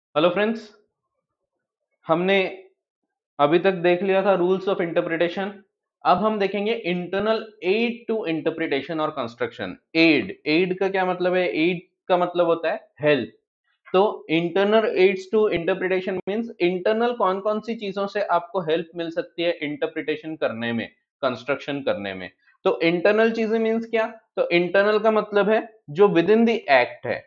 Hello friends. हमने अभी तक देख लिया था रूल्स ऑफ इंटरप्रिटेशन। अब हम देखेंगे इंटरनल एड टू इंटरप्रिटेशन और कंस्ट्रक्शन। एड एड का क्या मतलब है? एड का मतलब होता है हेल्प। तो internal aids to interpretation means internal कौन कौन सी चीजों से आपको हेल्प मिल सकती है इंटरप्रिटेशन करने में, कंस्ट्रक्शन करने में। तो इंटरनल चीजें मींस क्या? तो इंटरनल का मतलब है जो विद इन द एक्ट है।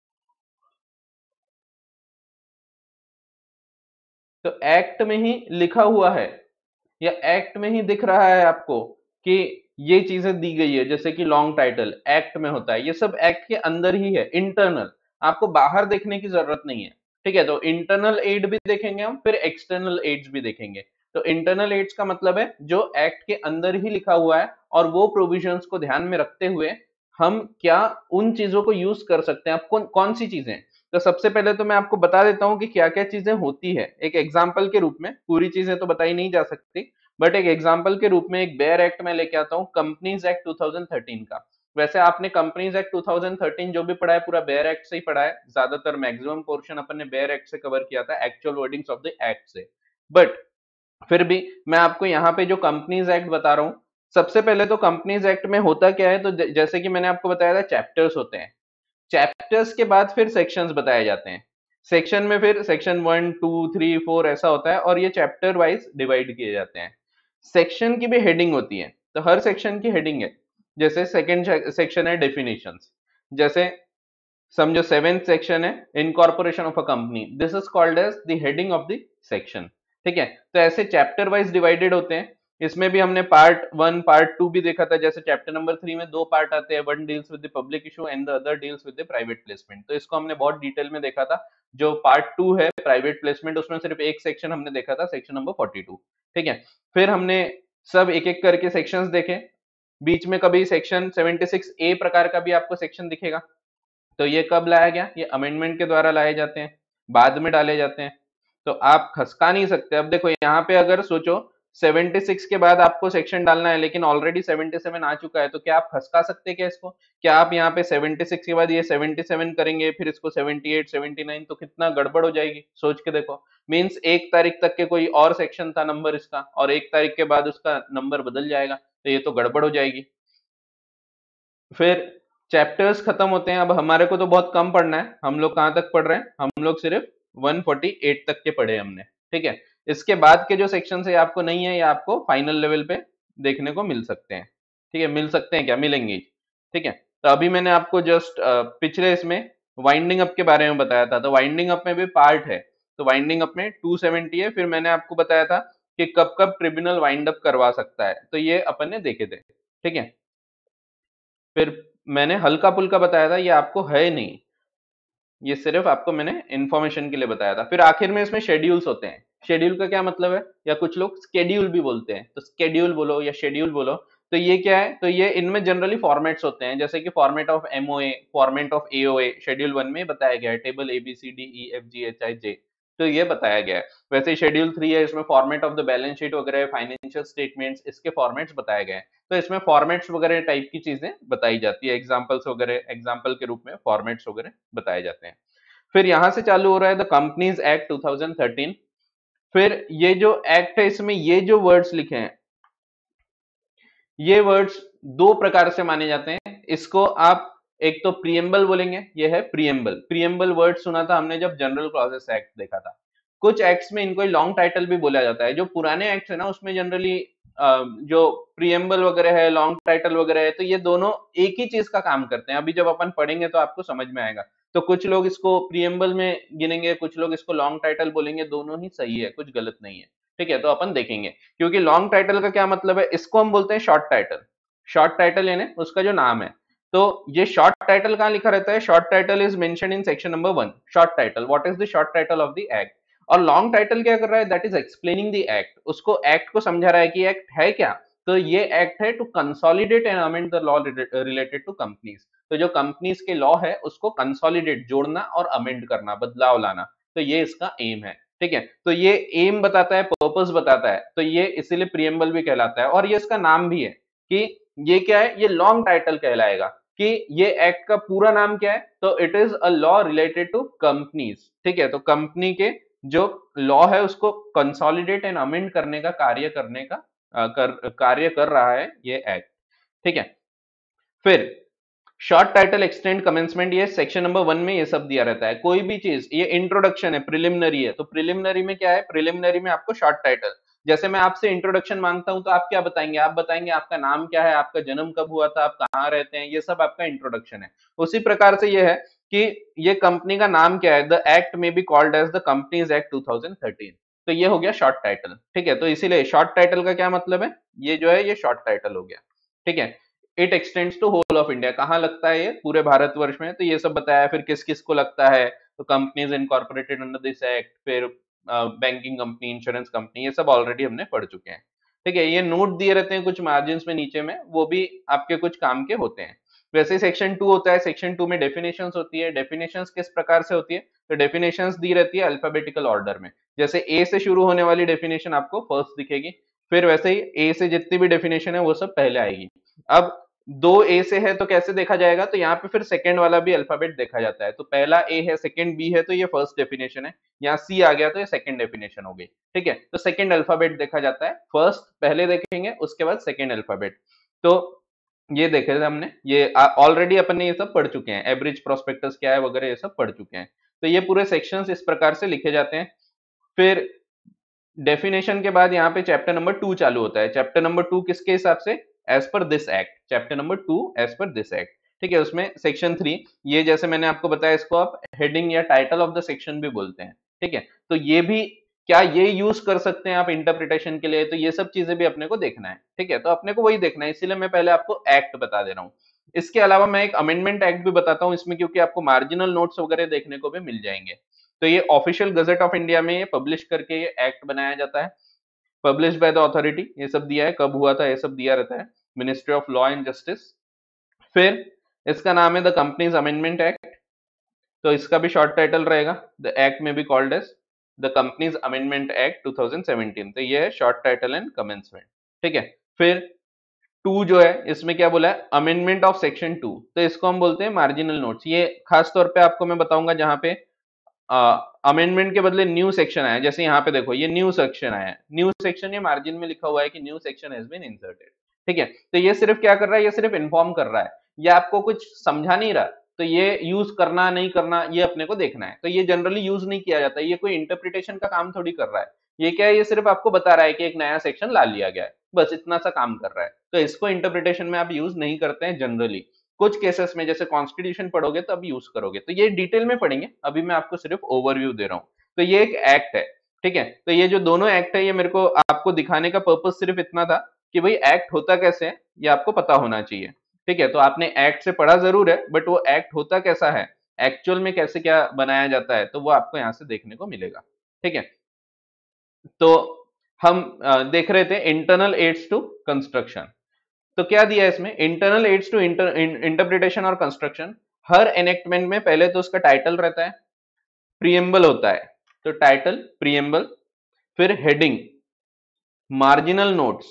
तो एक्ट में ही लिखा हुआ है या एक्ट में ही दिख रहा है आपको कि ये चीजें दी गई है, जैसे कि लॉन्ग टाइटल एक्ट में होता है, ये सब एक्ट के अंदर ही है। इंटरनल आपको बाहर देखने की जरूरत नहीं है। ठीक है, तो इंटरनल एड भी देखेंगे हम, फिर एक्सटर्नल एड्स भी देखेंगे। तो इंटरनल एड्स का मतलब है जो एक्ट के अंदर ही लिखा हुआ है और वो प्रोविजंस को ध्यान में रखते हुए हम क्या उन चीजों को यूज कर सकते हैं। आप कौन कौन सी चीजें? तो सबसे पहले तो मैं आपको बता देता हूं कि क्या क्या चीजें होती है एक एग्जाम्पल के रूप में। पूरी चीजें तो बताई नहीं जा सकती, बट एक एग्जाम्पल के रूप में एक बेयर एक्ट में लेके आता हूँ, कंपनीज एक्ट 2013 का। वैसे आपने कंपनीज एक्ट 2013 जो भी पढ़ा है पूरा बेयर एक्ट से ही पढ़ा है, ज्यादातर मैक्सिमम पोर्शन अपन ने बेयर एक्ट से कवर किया था, actual wordings of the act से। बट फिर भी मैं आपको यहाँ पे जो कंपनीज एक्ट बता रहा हूँ, सबसे पहले तो कंपनीज एक्ट में होता क्या है, तो जैसे कि मैंने आपको बताया था चैप्टर्स होते हैं। चैप्टर्स के बाद फिर सेक्शंस बताए जाते हैं। सेक्शन में फिर सेक्शन 1 2 3 4 ऐसा होता है और ये चैप्टर वाइज डिवाइड किए जाते हैं। सेक्शन की भी हेडिंग होती है, तो हर सेक्शन की हेडिंग है। जैसे सेकंड सेक्शन है डेफिनेशंस। जैसे समझो सेवेंथ सेक्शन है incorporation of a company, this is called as the heading of the section. ठीक है, तो ऐसे चैप्टर वाइज डिवाइडेड होते हैं। इसमें भी हमने पार्ट 1 पार्ट 2 भी देखा था। जैसे चैप्टर नंबर 3 में दो पार्ट आते हैं, one deals with the public issue and the other deals with the private placement. तो इसको हमने बहुत डिटेल में देखा था। जो पार्ट 2 है प्राइवेट प्लेसमेंट, उसमें सिर्फ एक सेक्शन हमने देखा था, सेक्शन नंबर 42। ठीक है, फिर हमने सब एक एक करके सेक्शंस देखे। बीच में कभी सेक्शन 76 ए प्रकार का भी आपको सेक्शन दिखेगा। तो ये कब लाया गया? ये अमेंडमेंट के द्वारा लाए जाते हैं, बाद में डाले जाते हैं। तो आप खसका नहीं सकते। अब देखो यहाँ पे अगर सोचो 76 के बाद आपको सेक्शन डालना है लेकिन ऑलरेडी 77 आ चुका है, तो क्या आप खसका सकते हैं क्या इसको? क्या आप यहाँ पे 76 के बाद ये 77 करेंगे फिर इसको 78 79, तो कितना गड़बड़ हो जाएगी, सोच के देखो। मीन्स 1 तारीख तक के कोई और सेक्शन था नंबर इसका, और 1 तारीख के बाद उसका नंबर बदल जाएगा, तो ये तो गड़बड़ हो जाएगी। फिर चैप्टर्स खत्म होते हैं। अब हमारे को तो बहुत कम पढ़ना है, हम लोग कहाँ तक पढ़ रहे हैं? हम लोग सिर्फ 148 तक के पढ़े हमने। ठीक है, इसके बाद के जो सेक्शन है आपको नहीं है, या आपको फाइनल लेवल पे देखने को मिल सकते हैं। ठीक है, मिल सकते हैं क्या? मिलेंगे ही। ठीक है, तो अभी मैंने आपको जस्ट पिछले इसमें वाइंडिंग अप के बारे में बताया था, तो वाइंडिंग अप में भी पार्ट है। तो वाइंडिंग अप में 270 है। फिर मैंने आपको बताया था कि कब कब ट्रिब्यूनल वाइंड अप करवा सकता है, तो ये अपन ने देखे थे। ठीक है, फिर मैंने हल्का पुल्का बताया था, ये आपको है नहीं, ये सिर्फ आपको मैंने इंफॉर्मेशन के लिए बताया था। फिर आखिर में इसमें शेड्यूल्स होते हैं। शेड्यूल का क्या मतलब है, या कुछ लोग स्केड्यूल भी बोलते हैं, तो स्केड्यूल बोलो या शेड्यूल बोलो। तो ये क्या है? तो ये इनमें जनरली फॉर्मेट्स होते हैं, जैसे कि format of MOA, format of AOA. Schedule 1 में बताया गया है टेबल ABCDEFGHIJ, तो ये बताया गया है। वैसे शेड्यूल 3 है, इसमें format of the balance sheet वगैरह, फाइनेंशियल स्टेटमेंट्स, इसके फॉर्मेट्स बताए गए हैं। तो इसमें फॉर्मेट्स वगैरह टाइप की चीजें बताई जाती है, एग्जाम्पल्स वगैरह, एग्जाम्पल के रूप में फॉर्मेट्स वगैरह बताए जाते हैं। फिर यहां से चालू हो रहा है द कंपनीज एक्ट 2013। फिर ये जो एक्ट है इसमें ये जो वर्ड्स लिखे हैं, ये वर्ड्स दो प्रकार से माने जाते हैं। इसको आप एक तो प्रियम्बल बोलेंगे, ये है प्रियम्बल। प्रियम्बल वर्ड सुना था हमने जब जनरल क्लॉजेस एक्ट देखा था। कुछ एक्ट्स में इनको लॉन्ग टाइटल भी बोला जाता है। जो पुराने एक्ट है ना, उसमें जनरली जो प्रियम्बल वगैरह है, लॉन्ग टाइटल वगैरह है, तो ये दोनों एक ही चीज का काम करते हैं। अभी जब अपन पढ़ेंगे तो आपको समझ में आएगा। तो कुछ लोग इसको प्रियम्बल में गिनेंगे, कुछ लोग इसको लॉन्ग टाइटल बोलेंगे, दोनों ही सही है, कुछ गलत नहीं है। ठीक है, तो अपन देखेंगे। क्योंकि लॉन्ग टाइटल का क्या मतलब है, इसको हम बोलते हैं शॉर्ट टाइटल। शॉर्ट टाइटल यानी उसका जो नाम है। तो ये शॉर्ट टाइटल कहाँ लिखा रहता है? Short title is mention in section number 1। Short title, what is the short title of the act. और लॉन्ग टाइटल क्या कर रहा है? That is explaining the act. उसको एक्ट को समझा रहा है कि एक्ट है क्या। तो ये एक्ट है to consolidate and amend the law related to companies. तो जो कंपनीज के लॉ है उसको कंसोलिडेट, जोड़ना और अमेंड करना, बदलाव लाना। तो ये इसका एम है। ठीक है, तो ये एम बताता है, पर्पस बताता है, तो ये इसीलिए प्रियम्बल भी कहलाता है। और ये इसका नाम भी है कि ये क्या है, ये लॉन्ग टाइटल कहलाएगा। कि ये एक्ट का पूरा नाम क्या है, तो it is a law related to companies. ठीक है, तो कंपनी के जो लॉ है उसको कंसोलिडेट एंड अमेंड करने का कार्य कर रहा है ये एक्ट। ठीक है, फिर शॉर्ट टाइटल, एक्सटेंड, कमेंसमेंट, ये सेक्शन नंबर 1 में ये सब दिया रहता है। कोई भी चीज, ये इंट्रोडक्शन है, प्रिलिमिनरी है, तो प्रिलिमिनरी में क्या है, प्रिलिमिनरी में आपको शॉर्ट टाइटल, जैसे मैं आपसे इंट्रोडक्शन मांगता हूं तो आप क्या बताएंगे, आप बताएंगे आपका नाम क्या है, आपका जन्म कब हुआ था, आप कहाँ रहते हैं, ये सब आपका इंट्रोडक्शन है। उसी प्रकार से ये है कि ये कंपनी का नाम क्या है, the act may be called as the companies act 2013। तो ये हो गया शॉर्ट टाइटल। ठीक है, तो इसीलिए शॉर्ट टाइटल का क्या मतलब है, ये जो है ये शॉर्ट टाइटल हो गया। ठीक है, it extends to whole of India, कहाँ लगता है ये, पूरे भारतवर्ष में, तो ये सब बताया। फिर किस किस को लगता है, तो companies incorporated under this act, फिर बैंकिंग कंपनी, इंश्योरेंस कंपनी, ये सब ऑलरेडी हमने पढ़ चुके हैं। ठीक है, ये नोट दिए रहते हैं कुछ मार्जिन में नीचे में, वो भी आपके कुछ काम के होते हैं। वैसे सेक्शन 2 होता है, सेक्शन 2 में डेफिनेशंस होती है। डेफिनेशंस किस प्रकार से होती है, तो डेफिनेशंस दी रहती है अल्फाबेटिकल ऑर्डर में, जैसे ए से शुरू होने वाली डेफिनेशन आपको फर्स्ट दिखेगी, फिर वैसे ही ए से जितनी भी डेफिनेशन है वो सब पहले आएगी। अब 2 ए से है तो कैसे देखा जाएगा, तो यहाँ पे फिर सेकंड वाला भी अल्फाबेट देखा जाता है, तो पहला ए है, सेकंड बी है, तो ये फर्स्ट डेफिनेशन है, यहाँ सी आ गया तो ये सेकंड डेफिनेशन हो गई। ठीक है, तो सेकंड अल्फाबेट देखा जाता है, फर्स्ट पहले देखेंगे, उसके बाद सेकंड अल्फाबेट। तो ये देखे थे हमने, ये ऑलरेडी अपन ने ये सब पढ़ चुके हैं, एवरेज प्रोस्पेक्टस क्या है वगैरह ये सब पढ़ चुके हैं। तो ये पूरे सेक्शंस इस प्रकार से लिखे जाते हैं। फिर डेफिनेशन के बाद यहाँ पे चैप्टर नंबर 2 चालू होता है। चैप्टर नंबर 2 किसके हिसाब से, as per this act, chapter number 2 as per this act. ठीक है, उसमें सेक्शन 3, ये जैसे मैंने आपको बताया, इसको आप हेडिंग या टाइटल ऑफ द सेक्शन भी बोलते हैं। ठीक है, तो ये भी क्या ये यूज कर सकते हैं आप इंटरप्रिटेशन के लिए, तो ये सब चीजें भी अपने को देखना है। ठीक है, तो अपने को वही देखना है, इसीलिए मैं पहले आपको एक्ट बता दे रहा हूँ। इसके अलावा मैं एक अमेंडमेंट एक्ट भी बताता हूँ इसमें, क्योंकि आपको मार्जिनल नोट्स वगैरह देखने को भी मिल जाएंगे। तो ये ऑफिशियल गजट ऑफ इंडिया में ये पब्लिश करके ये एक्ट बनाया जाता है, पब्लिश बाय द अथॉरिटी, ये सब दिया है, कब हुआ था ये सब दिया रहता है, ministry of law and justice. फिर इसका नाम है द कंपनीज अमेंडमेंट एक्ट, तो इसका भी शॉर्ट टाइटल रहेगा, the act may be called as the companies amendment act 2017। तो ये है शॉर्ट टाइटल एंड कमेंसमेंट। ठीक है, फिर 2 जो है इसमें क्या बोला है, अमेंडमेंट ऑफ सेक्शन 2, तो इसको हम बोलते हैं मार्जिनल नोट्स। ये खास तौर पे आपको मैं बताऊंगा जहां पे अमेंडमेंट के बदले न्यू सेक्शन आया, जैसे यहाँ पे देखो ये न्यू सेक्शन आया है, न्यू सेक्शन ये मार्जिन में लिखा हुआ है कि new section has been inserted. ठीक है, तो ये सिर्फ क्या कर रहा है, ये सिर्फ इन्फॉर्म कर रहा है, ये आपको कुछ समझा नहीं रहा, तो ये यूज करना नहीं करना ये अपने को देखना है। तो ये जनरली यूज नहीं किया जाता, ये कोई इंटरप्रिटेशन का काम थोड़ी कर रहा है, ये क्या है, ये सिर्फ आपको बता रहा है कि एक नया सेक्शन ला लिया गया है, बस इतना सा काम कर रहा है। तो इसको इंटरप्रिटेशन में आप यूज नहीं करते हैं जनरली, कुछ केसेस में जैसे कॉन्स्टिट्यूशन पढ़ोगे तो अब यूज करोगे, तो ये डिटेल में पढ़ेंगे, अभी मैं आपको सिर्फ ओवरव्यू दे रहा हूँ। तो ये एक एक्ट है। ठीक है, तो ये जो दोनों एक्ट है ये मेरे को आपको दिखाने का पर्पस सिर्फ इतना था कि भाई एक्ट होता कैसे है ये आपको पता होना चाहिए। ठीक है, तो आपने एक्ट से पढ़ा जरूर है, बट वो एक्ट होता कैसा है, एक्चुअल में कैसे क्या बनाया जाता है, तो वो आपको यहाँ से देखने को मिलेगा। ठीक है, तो हम देख रहे थे इंटरनल एड्स टू कंस्ट्रक्शन। तो क्या दिया है इसमें, इंटरनल एड्स टू इंटरप्रिटेशन और कंस्ट्रक्शन। हर एनेक्टमेंट में पहले तो उसका टाइटल रहता है, प्रीएम्बल होता है, तो टाइटल, प्रीएम्बल, फिर heading, marginal notes,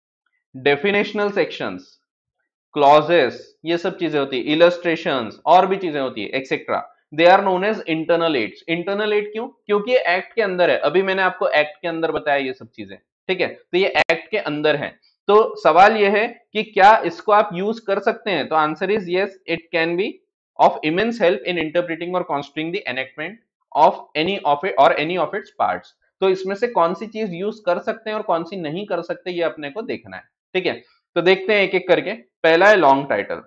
definitional sections, clauses, ये सब चीजें होती है, इलस्ट्रेशंस और भी चीजें होती है, etcetera. They are known as internal aids. Internal aid क्यों, क्योंकि ये एक्ट के अंदर है, अभी मैंने आपको एक्ट के अंदर बताया ये सब चीजें। ठीक है, तो ये एक्ट के अंदर है। तो सवाल ये है कि क्या इसको आप यूज कर सकते हैं, तो answer is yes, it can be of immense help in interpreting और construing the enactment of any of it और एनी ऑफ इट्स पार्ट्स। तो इसमें से कौन सी चीज यूज कर सकते हैं और कौन सी नहीं कर सकते, ये अपने को देखना है। ठीक है, तो देखते हैं एक एक करके। पहला है long title.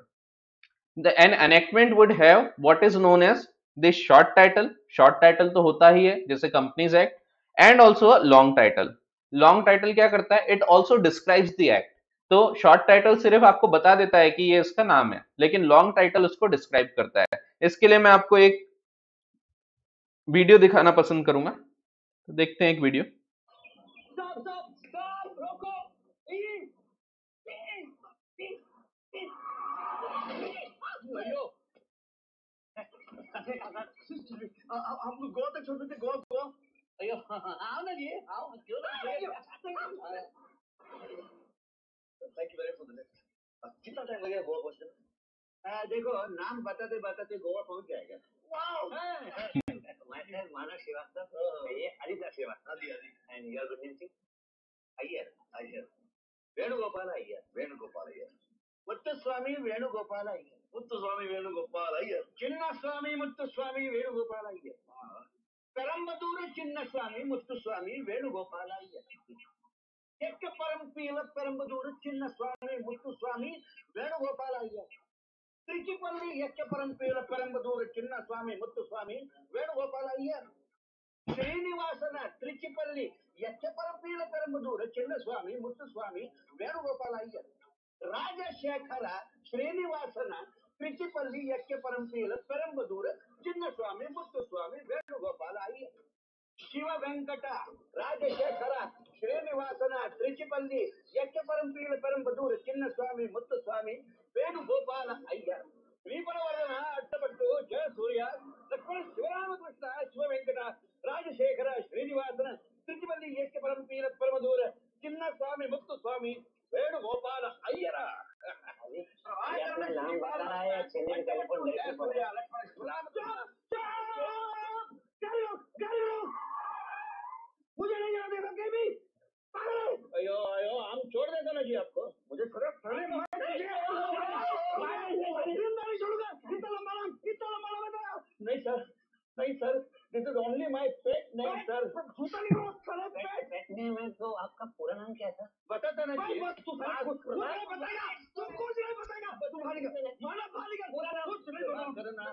An enactment would have what is known as this short title. Short title तो होता ही है जैसे companies act, and also long title. Long title क्या करता है, it also describes the act. तो शॉर्ट टाइटल सिर्फ आपको बता देता है कि ये इसका नाम है, लेकिन लॉन्ग टाइटल उसको डिस्क्राइब करता है। इसके लिए मैं आपको एक वीडियो दिखाना पसंद करूंगा, तो देखते हैं एक वीडियो। हम गोवा तक छोड़ सकते, गोवा गोवा। अयो आओ ना जी, आओ क्यों ना। Thank you very much for the lift. कितना टाइम लगेगा गोवा पहुंचने में? देखो नाम बताते बताते गोवा पहुंच जाएगा। मानव श्रीवास्तव, ये Harida Srivastava, and your good name Iyer, Venugopal Iyer, Muthuswamy Venugopal Iyer, Chinnaswamy Muthuswamy Venugopal Iyer, Perambadur Chinnaswamy Muthuswamy Venugopal Iyer, Yakka Parampil Perambadur Chinnaswamy Muthuswamy Venugopal Iyer, Trichipalli Yakka Parampil Perambadur Chinnaswamy Muthuswamy Venugopal Iyer, Srinivasan Trichipalli ಯಚ್ಚಪರಪೀಲ ಪೆರಂಬದೂರ Chinnaswamy Muthuswamy Venugopal Iyer, Rajashekhara ಶ್ರೀನಿವಾಸನ ತ್ರಿಚಿಪಲ್ಲಿ ಯಚ್ಚಪರಂಪೀಲ ಪೆರಂಬದೂರ ಚಿನ್ನಸ್ವಾಮಿ ಮುತ್ತುಸ್ವಾಮಿ ವೇಣುಗೋಪಾಲ ಅಯ್ಯರ್, ಶಿವ ವೆಂಕಟ ರಾಜಶೇಖರ ಶ್ರೀನಿವಾಸನ ತ್ರಿಚಿಪಲ್ಲಿ ಯಚ್ಚಪರಂಪೀಲ ಪೆರಂಬದೂರ ಚಿನ್ನಸ್ವಾಮಿ ಮುತ್ತುಸ್ವಾಮಿ ವೇಣುಗೋಪಾಲ ಅಯ್ಯರ್, ಶ್ರೀಪರವರ್ಧನ ಅಟ್ಟಪಟ್ಟು ಜಯ ಸೂರ್ಯ ಲಕ್ಷ್ಮಣ ಶಿವರಾಮಕೃಷ್ಣ ಶಿವ ವೆಂಕಟ ರಾಜಶೇಖರ ಶ್ರೀನಿವಾಸನ ತ್ರಿಚಿಪಲ್ಲಿ ಏಕೆ ಪರಂಪೀರ ಪರಮದೂರ ಚಿನ್ನಸ್ವಾಮಿ ಮುತ್ತುಸ್ವಾಮಿ ವೇಣುಗೋಪಾಲ ಅಯ್ಯರ मुझे नहीं जाने देगा कभी। अयो अयो हम छोड़ देगा ना जी आपको, मुझे थोड़ा छोड़ूंगा। इतना लंबा नाम बताया। नहीं सर, नहीं sir, this is only my pet name sir. Pet name है तो आपका पूरा नाम क्या था? बताता ना जी। तू बताएगा, तू कुछ नहीं बताएगा। तू माना बालिका पूरा नाम कुछ नहीं करना।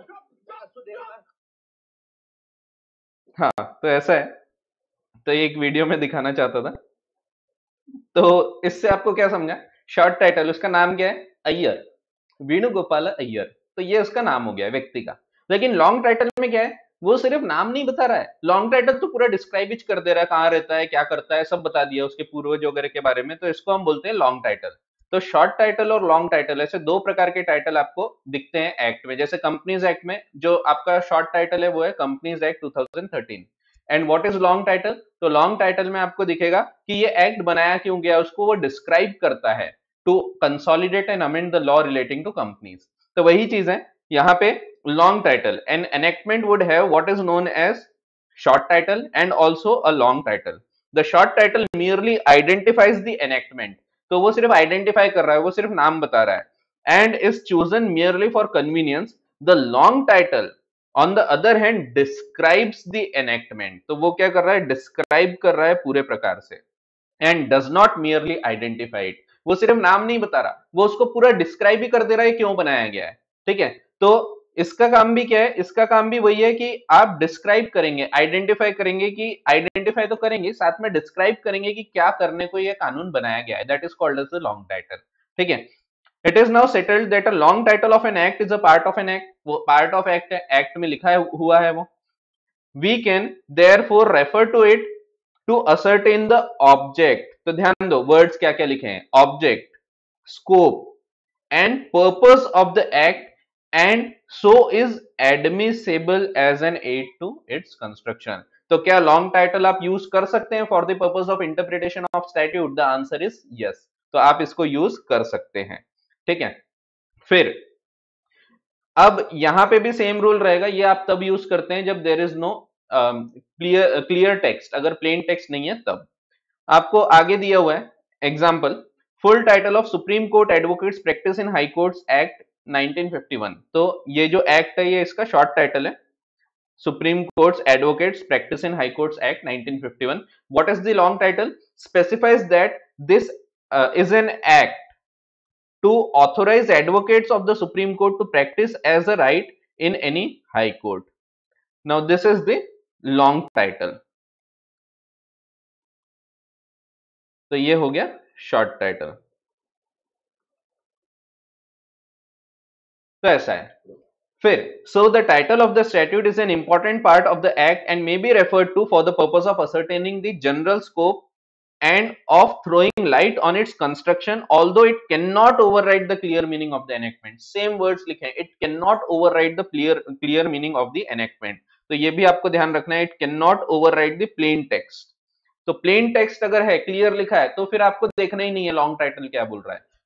हाँ, तो ऐसा है। तो एक वीडियो में दिखाना चाहता था। तो इससे आपको क्या समझा? शॉर्ट टाइटल, उसका नाम क्या है? अय्यर, वेणुगोपाल अय्यर। तो ये उसका नाम हो गया व्यक्ति का। लेकिन लॉन्ग टाइटल में क्या है? वो सिर्फ नाम नहीं बता रहा है। लॉन्ग टाइटल तो पूरा डिस्क्राइब कर दे रहा है, कहाँ रहता है, क्या करता है, सब बता दिया उसके पूर्वज वगैरह के बारे में। तो इसको हम बोलते हैं लॉन्ग टाइटल। तो शॉर्ट टाइटल और लॉन्ग टाइटल, ऐसे दो प्रकार के टाइटल आपको दिखते हैं एक्ट में। जैसे कंपनीज एक्ट में जो आपका शॉर्ट टाइटल है वो है companies act 2013। And what is long title? तो लॉन्ग टाइटल में आपको दिखेगा कि ये एक्ट बनाया क्यों गया, उसको वो डिस्क्राइब करता है to consolidate and amend the law relating to companies. तो वही चीज है यहाँ पे long title. An enactment would have what is known as short title and also a long title. The short title merely identifies the enactment. तो वो सिर्फ identify कर रहा है, वो सिर्फ नाम बता रहा है, and is chosen merely for convenience. The long title on the other hand describes the enactment. तो वो क्या कर रहा है? डिस्क्राइब कर रहा है पूरे प्रकार से, and does not merely identify it. वो सिर्फ नाम नहीं बता रहा, वो उसको पूरा डिस्क्राइब ही कर दे रहा है क्यों बनाया गया है। ठीक है, तो इसका काम भी क्या है? इसका काम भी वही है कि आप डिस्क्राइब करेंगे, आइडेंटिफाई करेंगे, कि आइडेंटिफाई तो करेंगे, साथ में डिस्क्राइब करेंगे कि क्या करने को यह कानून बनाया गया है। That is called as the long title. ठीक है, it is now settled that a long title of an act is a part of an act. वो पार्ट ऑफ एक्ट है, एक्ट में लिखा हुआ है वो। We can therefore refer to it to ascertain the object. तो ध्यान दो, वर्ड्स क्या क्या लिखे हैं? Object, scope and purpose of the act, and so is admissible as an aid to its construction. तो क्या लॉन्ग टाइटल आप यूज कर सकते हैं for the purpose of interpretation of statute? The answer is yes. तो आप इसको use कर सकते हैं। ठीक है, फिर अब यहां पे भी सेम रूल रहेगा। ये आप तब यूज करते हैं जब there is no clear text. अगर प्लेन टेक्स्ट नहीं है तब। आपको आगे दिया हुआ है example, full title of supreme court advocates practice in high courts act 1951। तो ये जो एक्ट है ये इसका शॉर्ट टाइटल है, supreme courts advocates practice in high courts act 1951। What is the long title? Specifies that this is an act to authorize advocates of the Supreme Court to practice as a right in any high court. Now this is the long title. तो ये हो गया short title. तो ऐसा है। फिर so the title of the statute is an important part of the act and may be referred to for the purpose of ascertaining the general scope and of throwing light on its construction, although it cannot override the clear meaning of the enactment. Same words लिखे हैं, it cannot override the clear meaning of the enactment. तो ये भी आपको ध्यान रखना है, it cannot override the plain text. तो plain text अगर है, क्लियर लिखा है, तो फिर आपको देखना ही नहीं है लॉन्ग टाइटल क्या बोल रहा है।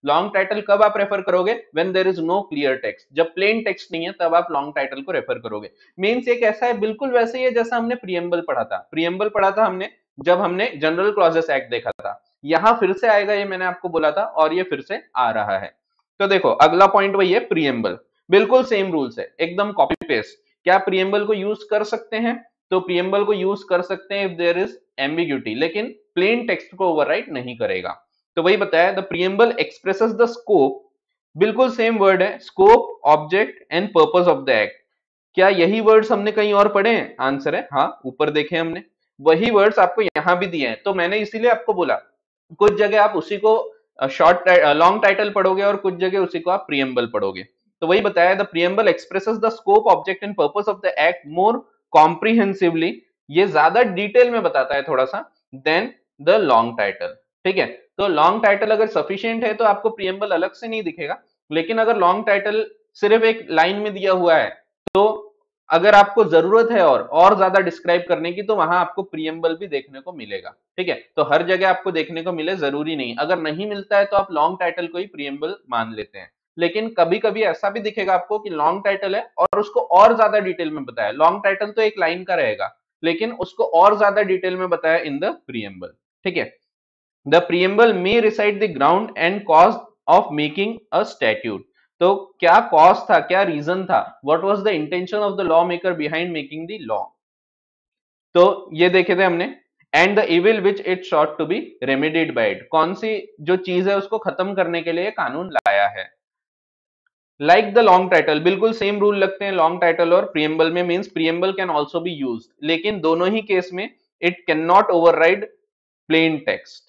लॉन्ग टाइटल कब आप रेफर करोगे? When there is no clear text, जब प्लेन टेक्स्ट नहीं है तब आप लॉन्ग टाइटल को रेफर करोगे। मीन्स ये कैसा है, बिल्कुल वैसे ही है जैसा हमने प्रीएम्बल पढ़ा था। प्रीएम्बल पढ़ा था हमने जब हमने जनरल क्लॉजेस एक्ट देखा था, यहां फिर से आएगा, ये मैंने आपको बोला था और ये फिर से आ रहा है। तो देखो अगला पॉइंट वही है, प्रीएम्बल, बिल्कुल सेम रूल्स है, एकदम कॉपी पेस्ट। क्या प्रीएम्बल को यूज कर सकते हैं? तो प्रीएम्बल को यूज कर सकते हैं इफ देयर इज एम्बिग्यूटी, लेकिन प्लेन टेक्स्ट को ओवरराइट नहीं करेगा। तो वही बताया, the preamble expresses the scope, बिल्कुल सेम वर्ड है, scope, object and purpose of the act. क्या यही वर्ड्स हमने कहीं और पढ़े हैं? आंसर है हाँ, ऊपर देखे हमने, वही वर्ड्स आपको यहां भी दिए हैं। तो मैंने इसीलिए आपको बोला, कुछ जगह आप उसी को शॉर्ट लॉन्ग टाइटल पढ़ोगे और कुछ जगह उसी को आप प्रीएम्बल पढ़ोगे। तो वही बताया, the preamble expresses the scope, object and purpose of the act more comprehensively, ये ज्यादा डिटेल में बताता है थोड़ा सा देन द लॉन्ग टाइटल। ठीक है, तो लॉन्ग टाइटल अगर सफिशिएंट है तो आपको प्रीएम्बल अलग से नहीं दिखेगा, लेकिन अगर लॉन्ग टाइटल सिर्फ एक लाइन में दिया हुआ है, तो अगर आपको जरूरत है और ज्यादा डिस्क्राइब करने की, तो वहां आपको प्रीएम्बल भी देखने को मिलेगा। ठीक है, तो हर जगह आपको देखने को मिले जरूरी नहीं, अगर नहीं मिलता है तो आप लॉन्ग टाइटल को ही प्रीएम्बल मान लेते हैं। लेकिन कभी कभी ऐसा भी दिखेगा आपको कि लॉन्ग टाइटल है और उसको और ज्यादा डिटेल में बताया, लॉन्ग टाइटल तो एक लाइन का रहेगा लेकिन उसको और ज्यादा डिटेल में बताया इन द प्रीएम्बल। ठीक है, the preamble may reside the ground and cause of making a statute. तो क्या कॉज था, क्या रीजन था, what was the intention of the law maker behind making the law. तो ये देखे थे हमने, and the evil which it sought to be remedied by it, कौन सी जो चीज है उसको खत्म करने के लिए कानून लाया है। लाइक द लॉन्ग टाइटल, बिल्कुल सेम रूल लगते हैं लॉन्ग टाइटल और प्रीएम्बल में। Means preamble can also be used, लेकिन दोनों ही केस में it can not override plain text.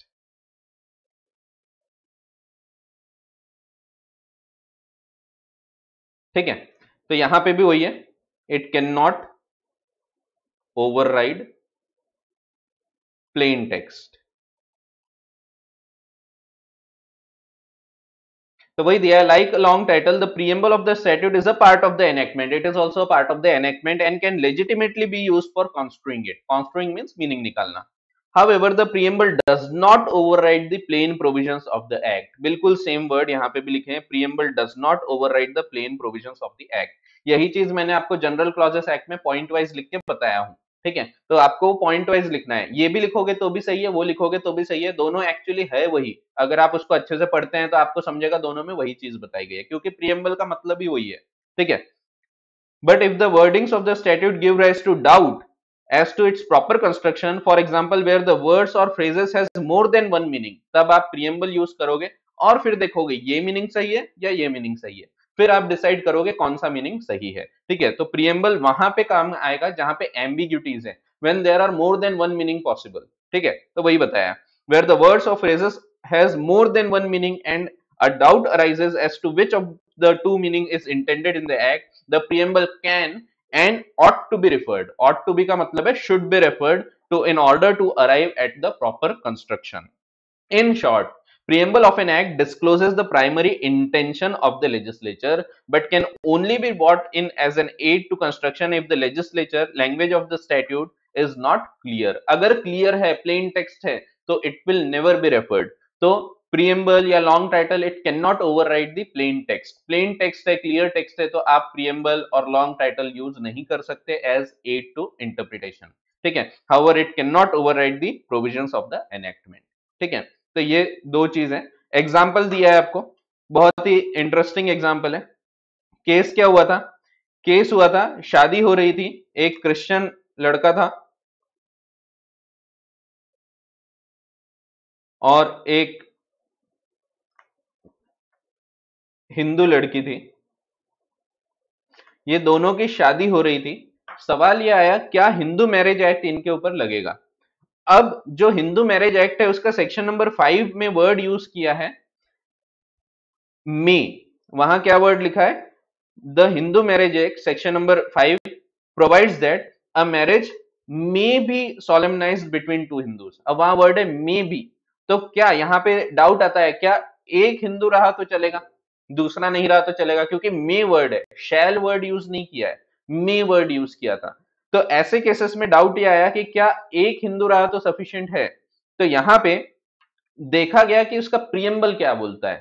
ठीक है, तो यहां पे भी वही है, it can not override plain text. तो वही दिया है, like long title, the preamble of the statute is a part of the enactment, it is also a part of the enactment and can legitimately be used for construing it. Construing means meaning निकालना। However, the preamble does not override the plain provisions of the act. बिल्कुल same word यहाँ पे भी लिखे हैं, preamble does not override the plain provisions of the act. यही चीज मैंने आपको जनरल क्लॉजेस एक्ट में पॉइंट वाइज लिख के बताया हूँ। ठीक है, तो आपको पॉइंट वाइज लिखना है, ये भी लिखोगे तो भी सही है, वो लिखोगे तो भी सही है, दोनों एक्चुअली है वही। अगर आप उसको अच्छे से पढ़ते हैं तो आपको समझेगा दोनों में वही चीज बताई गई है, क्योंकि प्रीएम्बल का मतलब ही वही है। ठीक है, but if the wordings of the statute give rise to doubt as to its proper construction, for example where the words or phrases has more than one meaning, तब आप preamble यूज करोगे और फिर देखोगे ये मीनिंग सही है या ये मीनिंग सही है, फिर आप डिसाइड करोगे कौन सा मीनिंग सही है। ठीक है, तो प्रीएम्बल वहां पे काम आएगा जहां पे एम्बिग्यूटीज है, when there are more than one meaning possible। ठीक है, तो वही बताया, where the words or phrases has more than one meaning and a doubt arises as to which of the two meaning is intended in the act, the preamble can and ought to be referred। ought to be का मतलब है should be referred to in order to arrive at the proper construction। In short, preamble of an act discloses the primary intention of the legislature but can only be brought in as an aid to construction if the legislature language of the statute is not clear। अगर clear है, plain text है, तो it will never be referred। तो preamble या long title it cannot override the plain text। plain text है, clear text है, तो आप preamble और long title use नहीं कर सकते as aid to interpretation। ठीक है, however it cannot override the provisions of the enactment। ठीक है, तो ये दो चीजें, एग्जाम्पल दिया है आपको, बहुत ही इंटरेस्टिंग एग्जाम्पल है। केस क्या हुआ था? केस हुआ था, शादी हो रही थी, एक क्रिश्चियन लड़का था और एक हिंदू लड़की थी, ये दोनों की शादी हो रही थी। सवाल ये आया क्या हिंदू मैरिज एक्ट इनके ऊपर लगेगा। अब जो हिंदू मैरिज एक्ट है उसका सेक्शन नंबर 5 में वर्ड यूज किया है मे, वहां क्या वर्ड लिखा है, the Hindu marriage act section number 5 provides that a marriage may be solemnized between two Hindus. अब वहां वर्ड है मे बी, तो क्या यहां पे डाउट आता है, क्या एक हिंदू रहा तो चलेगा, दूसरा नहीं रहा तो चलेगा, क्योंकि मे वर्ड है, शैल वर्ड यूज नहीं किया है, मे वर्ड यूज किया था। तो ऐसे केसेस में डाउट ये आया कि क्या एक हिंदू रहा तो सफिशिएंट है। तो यहां पे देखा गया कि उसका प्रीएम्बल क्या बोलता है,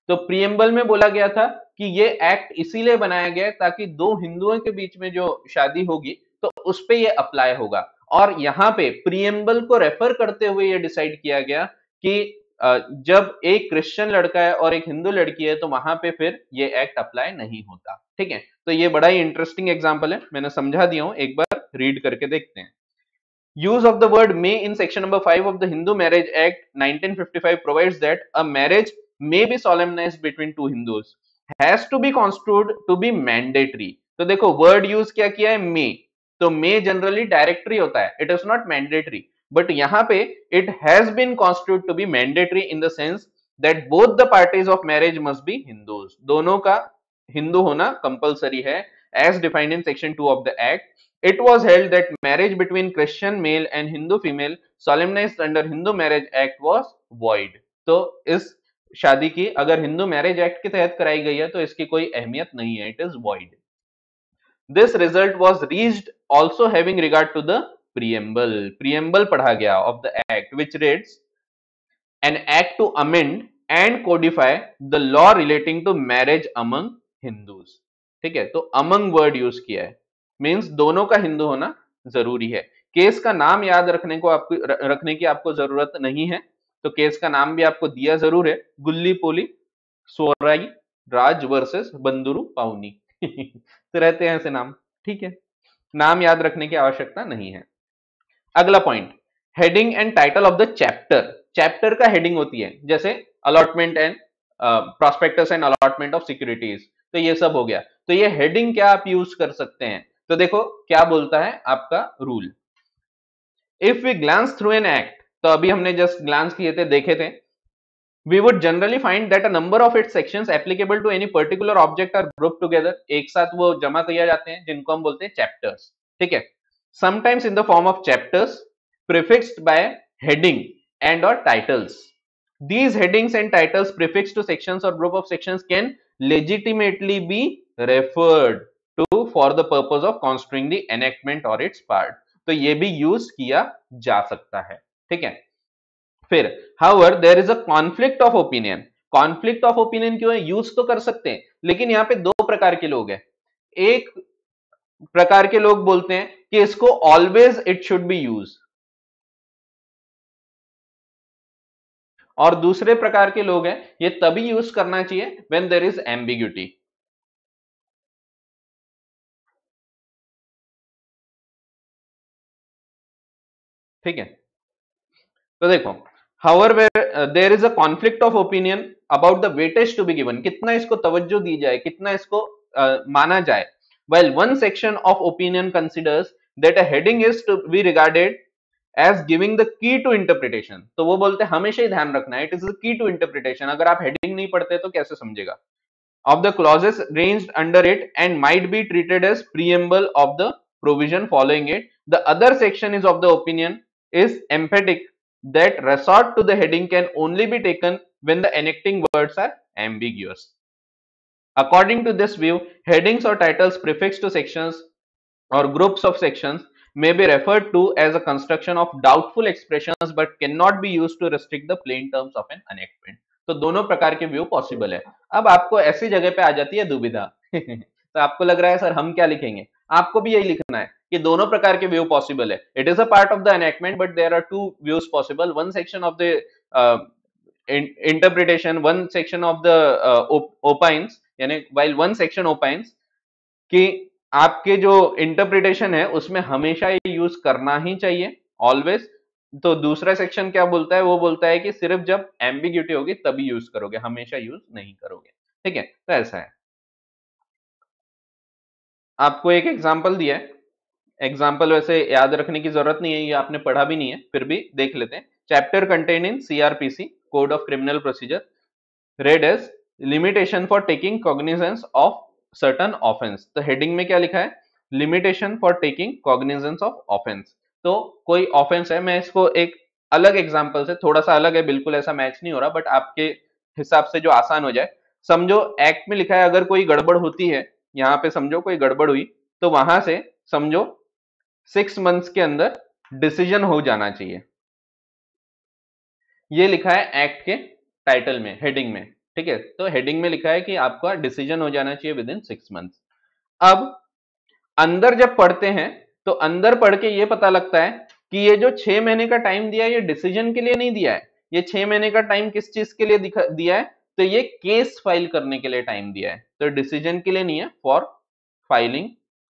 तो प्रियम्बल में बोला गया था कि ये एक्ट इसीलिए बनाया गया है ताकि दो हिंदुओं के बीच में जो शादी होगी तो उस पे ये अप्लाई होगा। और यहाँ पे प्रियम्बल को रेफर करते हुए ये डिसाइड किया गया कि जब एक क्रिश्चियन लड़का है और एक हिंदू लड़की है तो वहां पे फिर ये एक्ट अप्लाई नहीं होता। ठीक है, तो ये बड़ा ही इंटरेस्टिंग एग्जांपल है, मैंने समझा दिया हूं, एक बार रीड करके देखते हैं। Use of the word may in section number 5 of the Hindu Marriage Act 1955 provides that a marriage may be solemnized between two Hindus has to be construed to be mandatory। तो देखो word use क्या किया है, मे। तो मे generally directory होता है, it is not mandatory, but यहां पे it has been constitute to be mandatory in the sense that both the parties of marriage must be Hindus, दोनों का हिंदू होना कंपलसरी है as defined in section 2 of the act. It was held that marriage between Christian male and Hindu female solemnized under Hindu Marriage Act was void। तो इस शादी की अगर Hindu marriage act के तहत कराई गई है तो इसकी कोई अहमियत नहीं है, it is void। This result was reached also having regard to the preamble। preamble पढ़ा गया of the act which reads an act to amend and codify the law relating to marriage among Hindus। ठीक है, तो among word use किया है, means दोनों का हिंदू होना जरूरी है। केस का नाम याद रखने की आपको जरूरत नहीं है, तो केस का नाम भी आपको दिया जरूर है, गुल्ली पोली सोराई राज वर्सेस बंदुरु पाउनी। तो रहते हैं ऐसे नाम, ठीक है, नाम याद रखने की आवश्यकता नहीं है। अगला point, heading and title of the chapter. Chapter का हेडिंग होती है, जैसे allotment and prospectus and allotment of securities, तो ये सब हो गया। तो ये हेडिंग क्या आप यूज कर सकते हैं, तो देखो क्या बोलता है आपका rule. If we glance through an act, तो अभी हमने जस्ट ग्लांस किए थे, देखे थे, we would generally find that a number of its sections applicable to any particular object are grouped together। एक साथ वो जमा किए जाते हैं जिनको हम बोलते हैं चैप्टर्स। ठीक है, sometimes in the form of chapters prefixed by heading and or titles। these headings and titles prefixed to sections or group of sections can legitimately be referred to for the purpose of construing the enactment or its part। तो ये भी use किया जा सकता है। ठीक है, फिर however there is a conflict of opinion। conflict of opinion क्यों है, यूज तो कर सकते हैं लेकिन यहाँ पे दो प्रकार के लोग हैं। एक प्रकार के लोग बोलते हैं कि इसको always it should be use, और दूसरे प्रकार के लोग हैं ये तभी यूज करना चाहिए व्हेन देयर इज एम्बिग्यूटी। ठीक है, तो देखो however there is a conflict of opinion about the weightage to be given। कितना इसको तवज्जो दी जाए, कितना इसको माना जाए। while one section of opinion considers that a heading is to be regarded as giving the key to interpretation। तो वो बोलते हैं हमेशा ही ध्यान रखना है, it is the key to interpretation। अगर आप हेडिंग नहीं पढ़ते तो कैसे समझेगा, of the clauses ranged under it and might be treated as preamble of the provision following it। the other section is of the opinion is emphatic that resort to the heading can only be taken when the enacting words are ambiguous। according to this view, headings or titles prefixed to sections or groups of sections may be referred to as a construction of doubtful expressions but cannot be used to restrict the plain terms of an enactment। तो दोनों प्रकार के view possible है। अब आपको ऐसी जगह पे आ जाती है दुविधा तो आपको लग रहा है सर हम क्या लिखेंगे, आपको भी यही लिखना है कि दोनों प्रकार के व्यू पॉसिबल है। It is a part of the enactment but there are two views possible, one section of the interpretation, one section of the opines, यानी while one section opines कि आपके जो इंटरप्रिटेशन है उसमें हमेशा ये यूज करना ही चाहिए ऑलवेज। तो दूसरा सेक्शन क्या बोलता है, वो बोलता है कि सिर्फ जब एम्बिग्यूटी होगी तभी यूज करोगे, हमेशा यूज नहीं करोगे। ठीक है, तो ऐसा है। आपको एक एग्जांपल दिया है, एग्जाम्पल वैसे याद रखने की जरूरत नहीं है, ये आपने पढ़ा भी नहीं है, फिर भी देख लेते हैं। Chapter contained in CrPC code of criminal procedure read as limitation for taking cognizance of certain offence. तो हेडिंग में क्या लिखा है, limitation for taking cognizance of offence. तो कोई ऑफेंस है, मैं इसको एक अलग एग्जांपल से, थोड़ा सा अलग है, बिल्कुल ऐसा मैच नहीं हो रहा बट आपके हिसाब से जो आसान हो जाए, समझो एक्ट में लिखा है अगर कोई गड़बड़ होती है, यहाँ पे समझो कोई गड़बड़ हुई तो वहां से समझो 6 मंथ्स के अंदर डिसीजन हो जाना चाहिए। ये लिखा है एक्ट के टाइटल में, हेडिंग में। ठीक है, तो हेडिंग में लिखा है कि आपका डिसीजन हो जाना चाहिए विद इन 6 मंथ्स। अब अंदर जब पढ़ते हैं तो अंदर पढ़ के ये पता लगता है कि ये जो 6 महीने का टाइम दिया है ये डिसीजन के लिए नहीं दिया है। ये 6 महीने का टाइम किस चीज के लिए दिया है? तो ये केस फाइल करने के लिए टाइम दिया है, तो डिसीजन के लिए नहीं है, फॉर फाइलिंग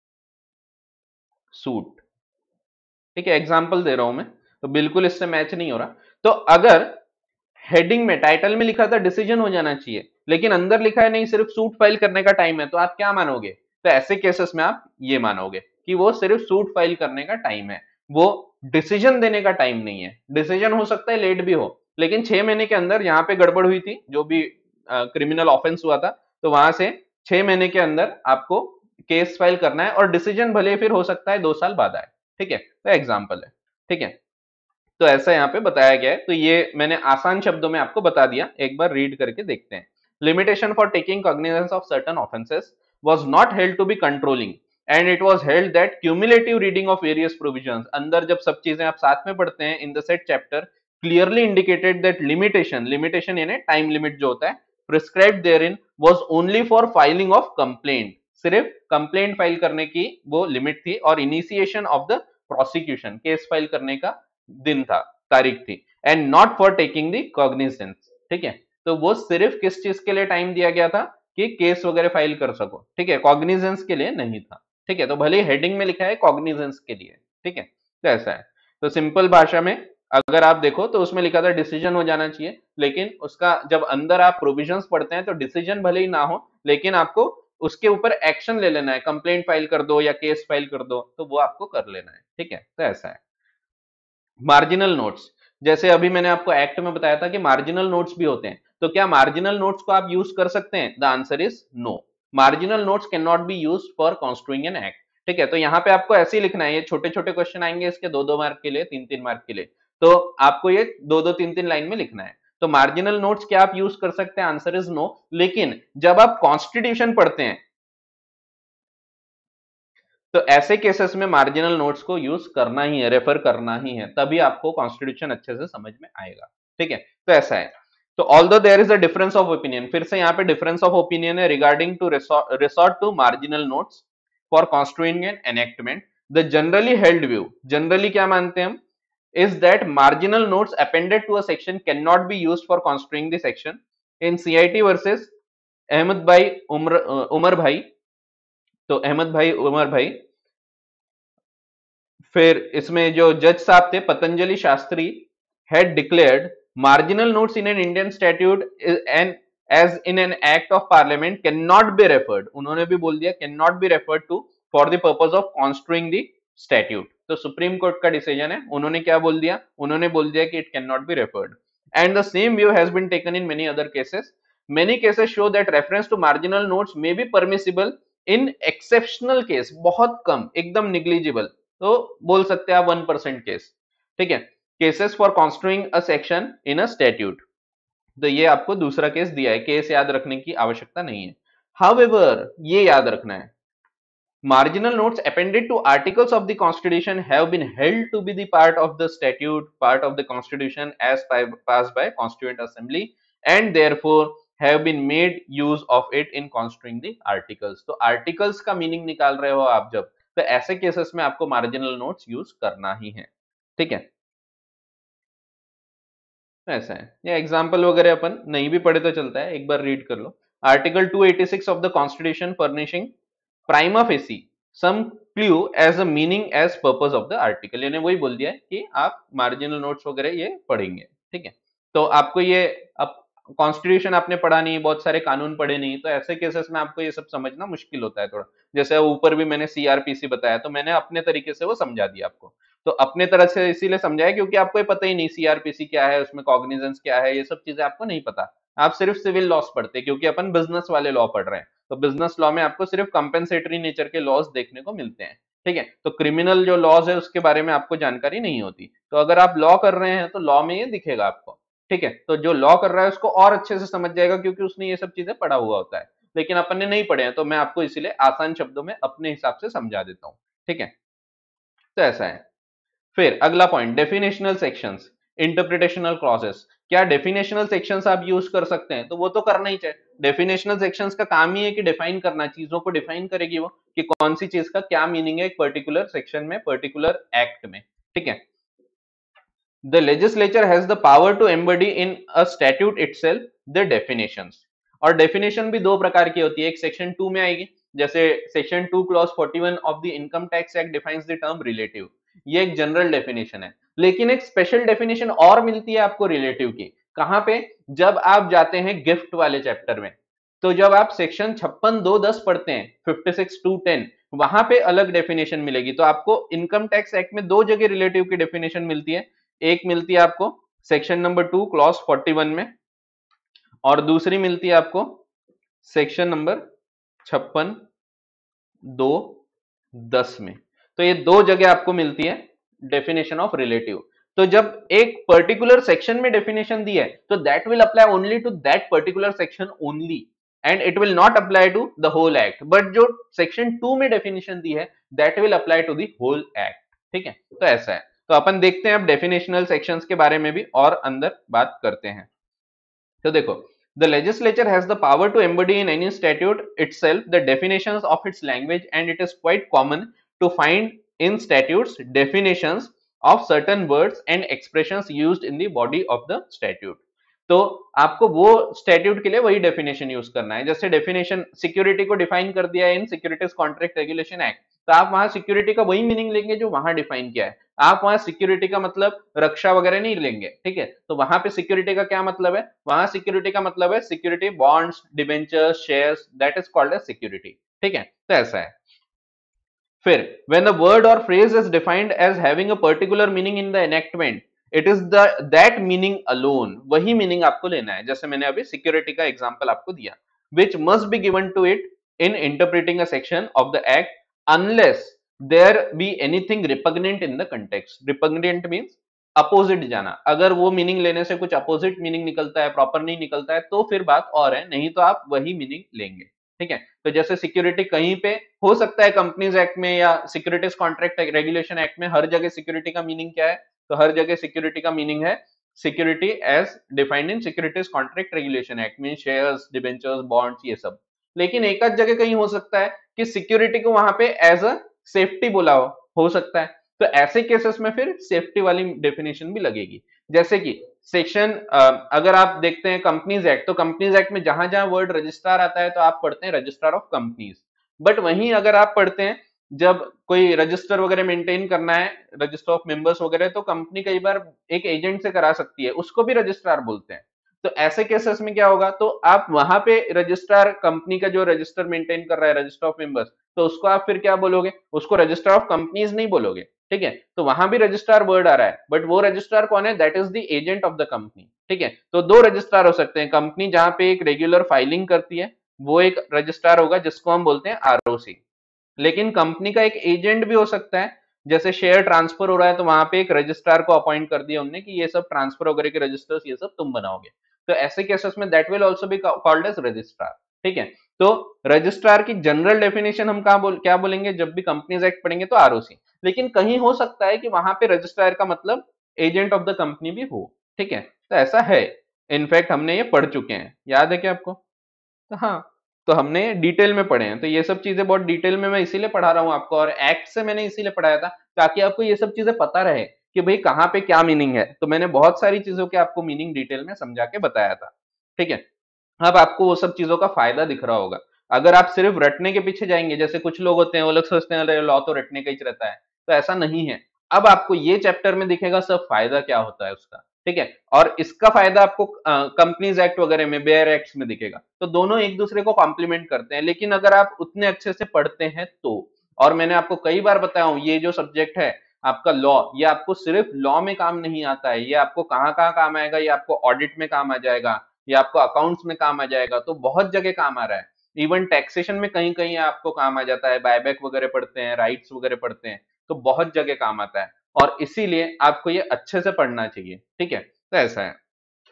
सूट। ठीक है, एग्जाम्पल दे रहा हूं मैं, तो बिल्कुल इससे मैच नहीं हो रहा। तो अगर हेडिंग में टाइटल में लिखा था डिसीजन हो जाना चाहिए, लेकिन अंदर लिखा है नहीं सिर्फ सूट फाइल करने का टाइम है, तो आप क्या मानोगे? तो ऐसे केसेस में आप ये मानोगे कि वो सिर्फ सूट फाइल करने का टाइम है, वो डिसीजन देने का टाइम नहीं है। डिसीजन हो सकता है लेट भी हो, लेकिन 6 महीने के अंदर यहाँ पे गड़बड़ हुई थी, जो भी क्रिमिनल ऑफेंस हुआ था, तो वहां से 6 महीने के अंदर आपको केस फाइल करना है, और डिसीजन भले फिर हो सकता है 2 साल बाद आए। ठीक है, तो एग्जाम्पल है। ठीक है, तो ऐसा यहाँ पे बताया गया है, तो ये मैंने आसान शब्दों में आपको बता दिया, एक बार रीड करके देखते हैं। Limitation for taking cognizance of certain offences was not held to be controlling and it was held that cumulative reading of various provisions. अंदर जब सब चीजें आप साथ में पढ़ते हैं in the said chapter, clearly indicated that limitation यानी टाइम लिमिट जो होता है prescribed therein was only for filing of complaint. सिर्फ कंप्लेंट फाइल करने की वो लिमिट थी, और initiation of the prosecution, case file करने का दिन था, तारीख थी, and not for taking the cognizance. ठीक है, तो वो सिर्फ किस चीज के लिए टाइम दिया गया था कि केस वगैरह फाइल कर सको। ठीक है, कॉग्निजेंस के लिए नहीं था। ठीक है, तो भले हेडिंग में लिखा है कॉग्निजेंस के लिए। ठीक है, तो ऐसा है। तो सिंपल भाषा में अगर आप देखो तो उसमें लिखा था डिसीजन हो जाना चाहिए, लेकिन उसका जब अंदर आप प्रोविजंस पढ़ते हैं तो डिसीजन भले ही ना हो, लेकिन आपको उसके ऊपर एक्शन ले लेना है, कंप्लेंट फाइल कर दो या केस फाइल कर दो, तो वो आपको कर लेना है। ठीक है, तो ऐसा है। मार्जिनल नोट्स, जैसे अभी मैंने आपको एक्ट में बताया था कि मार्जिनल नोट्स भी होते हैं, तो क्या मार्जिनल नोट्स को आप यूज कर सकते हैं? The answer is no. Marginal notes can not be use for construing an act. ठीक है, तो यहाँ पे आपको ऐसे ही लिखना है, ये छोटे छोटे क्वेश्चन आएंगे इसके 2-2 मार्क के लिए, 3-3 मार्क के लिए, तो आपको ये 2-2 3-3 लाइन में लिखना है। तो मार्जिनल नोट्स क्या आप यूज कर सकते हैं? Answer is no. लेकिन जब आप कॉन्स्टिट्यूशन पढ़ते हैं तो ऐसे केसेस में मार्जिनल नोट्स को यूज करना ही है, रेफर करना ही है, तभी आपको कॉन्स्टिट्यूशन अच्छे से समझ में आएगा। ठीक है, तो ऐसा है। तो although there is a difference of opinion, फिर से यहाँ पे डिफरेंस ऑफ ओपिनियन है regarding to resort to marginal notes for construing an enactment. The generally held view, generally क्या मानते हैं हम, is that marginal notes appended to a section cannot be used for construing the section. In CIT versus Ahmad भाई उमर भाई, तो अहमद भाई उमर भाई, फिर इसमें जो जज साहब थे Patanjali Shastri, had declared marginal notes in an Indian statute and as in an act of parliament cannot be referred, उन्होंने भी बोल दिया cannot be referred to for the purpose of construing the statute। तो सुप्रीम कोर्ट का decision है, उन्होंने क्या बोल दिया? उन्होंने बोल दिया कि it cannot be referred, and the same view has been taken in many other cases. Many cases show that reference to marginal notes may be permissible in exceptional case, बहुत कम, एकदम negligible, तो बोल सकते हैं आप 1% केस। ठीक है, cases for construing a section in a statute, तो ये आपको दूसरा केस दिया है, केस याद रखने की आवश्यकता नहीं है। हाउएवर ये याद रखना है, marginal notes appended to articles of the constitution have been held to be the part of the statute, part of the constitution as passed by constituent assembly, and therefore have been made use of it in construing the articles। तो articles का meaning निकाल रहे हो आप जब, तो ऐसे cases में आपको मार्जिनल नोट्स यूज करना ही है। ठीक है, ऐसा है। ये एग्जाम्पल वगैरह अपन नहीं भी पढ़े तो चलता है, एक बार रीड कर लो। Article 286 of the constitution furnishing prima facie some clue as a meaning as purpose of the article, यानी वही बोल दिया है कि आप मार्जिनल नोट्स वगैरह ये पढ़ेंगे। ठीक है, तो आपको ये, अब कॉन्स्टिट्यूशन आपने पढ़ा नहीं, बहुत सारे कानून पढ़े नहीं, तो ऐसे केसेस में आपको ये सब समझना मुश्किल होता है थोड़ा। जैसे ऊपर भी मैंने सीआरपीसी बताया, तो मैंने अपने तरीके से वो समझा दिया आपको, तो अपने तरह से इसीलिए समझाया क्योंकि आपको ये पता ही नहीं सीआरपीसी क्या है, उसमें कॉग्निजेंस क्या है, ये सब चीजें आपको नहीं पता। आप सिर्फ सिविल लॉस पढ़ते, क्योंकि अपन बिजनेस वाले लॉ पढ़ रहे हैं, तो बिजनेस लॉ में आपको सिर्फ कंपेंसेटरी नेचर के लॉज देखने को मिलते हैं। ठीक है, तो क्रिमिनल जो लॉज है उसके बारे में आपको जानकारी नहीं होती, तो अगर आप लॉ कर रहे हैं तो लॉ में ये दिखेगा आपको। ठीक है, तो जो लॉ कर रहा है उसको और अच्छे से समझ जाएगा, क्योंकि उसने ये सब चीजें पढ़ा हुआ होता है, लेकिन अपन ने नहीं पढ़े हैं, तो मैं आपको इसीलिए आसान शब्दों में अपने हिसाब से समझा देता हूँ। ठीक है, तो ऐसा है। फिर अगला point, definitional sections, interpretational clauses. क्या डेफिनेशनल सेक्शंस आप यूज कर सकते हैं? तो वो तो करना ही चाहिए। डेफिनेशनल सेक्शंस का काम ही है कि डिफाइन करना, चीजों को डिफाइन करेगी वो कि कौन सी चीज का क्या मीनिंग है एक पर्टिकुलर सेक्शन में, पर्टिकुलर एक्ट में। ठीक है। The legislature has the power to embody in a statute itself the definitions। और डेफिनेशन भी दो प्रकार की होती है, एक सेक्शन 2 में आएगी, जैसे section 2 clause 41 of the income tax act defines the term relative, ये एक जनरल डेफिनेशन है। लेकिन एक स्पेशल डेफिनेशन और मिलती है आपको रिलेटिव की, कहां पे? जब आप जाते हैं गिफ्ट वाले चैप्टर में, तो जब आप सेक्शन 56(2)(10) पढ़ते हैं, 56(2)(10), वहां पे अलग डेफिनेशन मिलेगी। तो आपको इनकम टैक्स एक्ट में दो जगह रिलेटिव की डेफिनेशन मिलती है, एक मिलती है आपको सेक्शन नंबर 2 क्लॉज 41 में, और दूसरी मिलती है आपको सेक्शन नंबर 56(2)(10) में। तो ये दो जगह आपको मिलती है डेफिनेशन ऑफ रिलेटिव। तो जब एक पर्टिकुलर सेक्शन में डेफिनेशन दी है, तो that will apply only to that particular section only, and it will not apply to the whole act. But जो सेक्शन 2 में डेफिनेशन दी है, that will apply to the whole act. ठीक है, तो ऐसा है। तो अपन देखते हैं अब डेफिनेशनल सेक्शंस के बारे में भी और अंदर बात करते हैं। तो देखो, the legislature has the power to embody in any statute itself the definitions of its language, and it is quite common to find in statutes definitions of certain words and expressions used in the body of the statute। तो आपको वो statute के लिए वही definition use करना है। जैसे definition security को डिफाइन कर दिया है in securities contract regulation act, तो आप वहां सिक्योरिटी का वही मीनिंग लेंगे जो वहां डिफाइन किया है। आप वहां सिक्योरिटी का मतलब रक्षा वगैरह नहीं लेंगे। ठीक है, तो वहां पे सिक्योरिटी का क्या मतलब है? वहां सिक्योरिटी का मतलब है security bonds, debentures, shares, that is called as security. ठीक है, तो ऐसा है। फिर when the word or phrase is defined as having a particular meaning in the enactment, it is the that meaning alone, वही मीनिंग आपको लेना है। जैसे मैंने अभी सिक्योरिटी का एग्जांपल आपको दिया, which must be given to it in interpreting a section of the act unless there be anything repugnant in the context। repugnant means opposite जाना। अगर वो मीनिंग लेने से कुछ अपोजिट मीनिंग निकलता है, प्रॉपर नहीं निकलता है, तो फिर बात और है, नहीं तो आप वही मीनिंग लेंगे। ठीक है, तो जैसे सिक्योरिटी कहीं पे हो सकता है कंपनीज एक्ट में या सिक्योरिटीज कॉन्ट्रैक्ट रेगुलेशन एक्ट में, हर जगह सिक्योरिटी का मीनिंग क्या है? तो हर जगह सिक्योरिटी का मीनिंग है security as defined in securities contract regulation act में, शेयर्स, डिबेंचर्स, बॉन्ड्स, ये सब। लेकिन एक आध जगह कहीं हो सकता है कि सिक्योरिटी को वहां पे एज अ सेफ्टी बोला हो सकता है, तो ऐसे केसेस में फिर सेफ्टी वाली डेफिनेशन भी लगेगी। जैसे कि सेक्शन अगर आप देखते हैं कंपनीज एक्ट, तो कंपनीज एक्ट में जहां जहां वर्ड रजिस्ट्रार आता है तो आप पढ़ते हैं रजिस्ट्रार ऑफ कंपनीज। बट वहीं अगर आप पढ़ते हैं जब कोई रजिस्टर वगैरह मेंटेन करना है, रजिस्टर ऑफ मेंबर्स वगैरह, तो कंपनी कई बार एक एजेंट से करा सकती है, उसको भी रजिस्ट्रार बोलते हैं। तो ऐसे केसेस में क्या होगा? तो आप वहां पे रजिस्ट्रार कंपनी का जो रजिस्टर मेंटेन कर रहा है, रजिस्टर ऑफ मेंबर्स, तो उसको आप फिर क्या बोलोगे? उसको रजिस्ट्रार ऑफ कंपनीज नहीं बोलोगे। ठीक है, तो वहां भी रजिस्ट्रार वर्ड आ रहा है, बट वो रजिस्ट्रार कौन है? That is the agent of the company. ठीक है, तो दो रजिस्ट्रार हो सकते हैं। कंपनी जहां पे एक रेगुलर फाइलिंग करती है, वो एक रजिस्ट्रार होगा जिसको हम बोलते हैं आरओसी। लेकिन कंपनी का एक एजेंट भी हो सकता है, जैसे शेयर ट्रांसफर हो रहा है तो वहां पे एक रजिस्ट्रार को अपॉइंट कर दिया हमने कि ये सब ट्रांसफर वगैरह के रजिस्टर्स ये सब तुम बनाओगे। तो ऐसे केसेस में that will also be called as registrar. ठीक है, तो रजिस्ट्रार की जनरल डेफिनेशन हम क्या बोलेंगे? जब भी कंपनीज एक्ट पढ़ेंगे तो आरओसी। लेकिन कहीं हो सकता है कि वहां पे रजिस्ट्रार का मतलब एजेंट ऑफ द कंपनी भी हो। ठीक है, तो ऐसा है। इनफैक्ट हमने ये पढ़ चुके हैं, याद है क्या आपको? तो हाँ, तो हमने डिटेल में पढ़े हैं। तो ये सब चीजें बहुत डिटेल में मैं इसीलिए पढ़ा रहा हूँ आपको, और एक्ट से मैंने इसीलिए पढ़ाया था ताकि आपको ये सब चीजें पता रहे कि भाई कहाँ पे क्या मीनिंग है। तो मैंने बहुत सारी चीजों के आपको मीनिंग डिटेल में समझा के बताया था। ठीक है, अब आपको वो सब चीजों का फायदा दिख रहा होगा। अगर आप सिर्फ रटने के पीछे जाएंगे, जैसे कुछ लोग होते हैं वो लोग सोचते हैं अरे लॉ तो रटने का ही रहता है, तो ऐसा नहीं है। अब आपको ये चैप्टर में दिखेगा सब फायदा क्या होता है उसका। ठीक है, और इसका फायदा आपको कंपनीज एक्ट वगैरह में, बेयर एक्ट में दिखेगा। तो दोनों एक दूसरे को कॉम्प्लीमेंट करते हैं। लेकिन अगर आप उतने अच्छे से पढ़ते हैं तो, और मैंने आपको कई बार बताया हूं, ये जो सब्जेक्ट है आपका लॉ, ये आपको सिर्फ लॉ में काम नहीं आता है, ये आपको कहाँ कहाँ काम आएगा? ये आपको ऑडिट में काम आ जाएगा, ये आपको अकाउंट्स में काम आ जाएगा, तो बहुत जगह काम आ रहा है। इवन टैक्सेशन में कहीं कहीं आपको काम आ जाता है, बायबैक वगैरह पढ़ते हैं, राइट्स वगैरह पढ़ते हैं, तो बहुत जगह काम आता है। और इसीलिए आपको ये अच्छे से पढ़ना चाहिए। ठीक है, तो ऐसा है।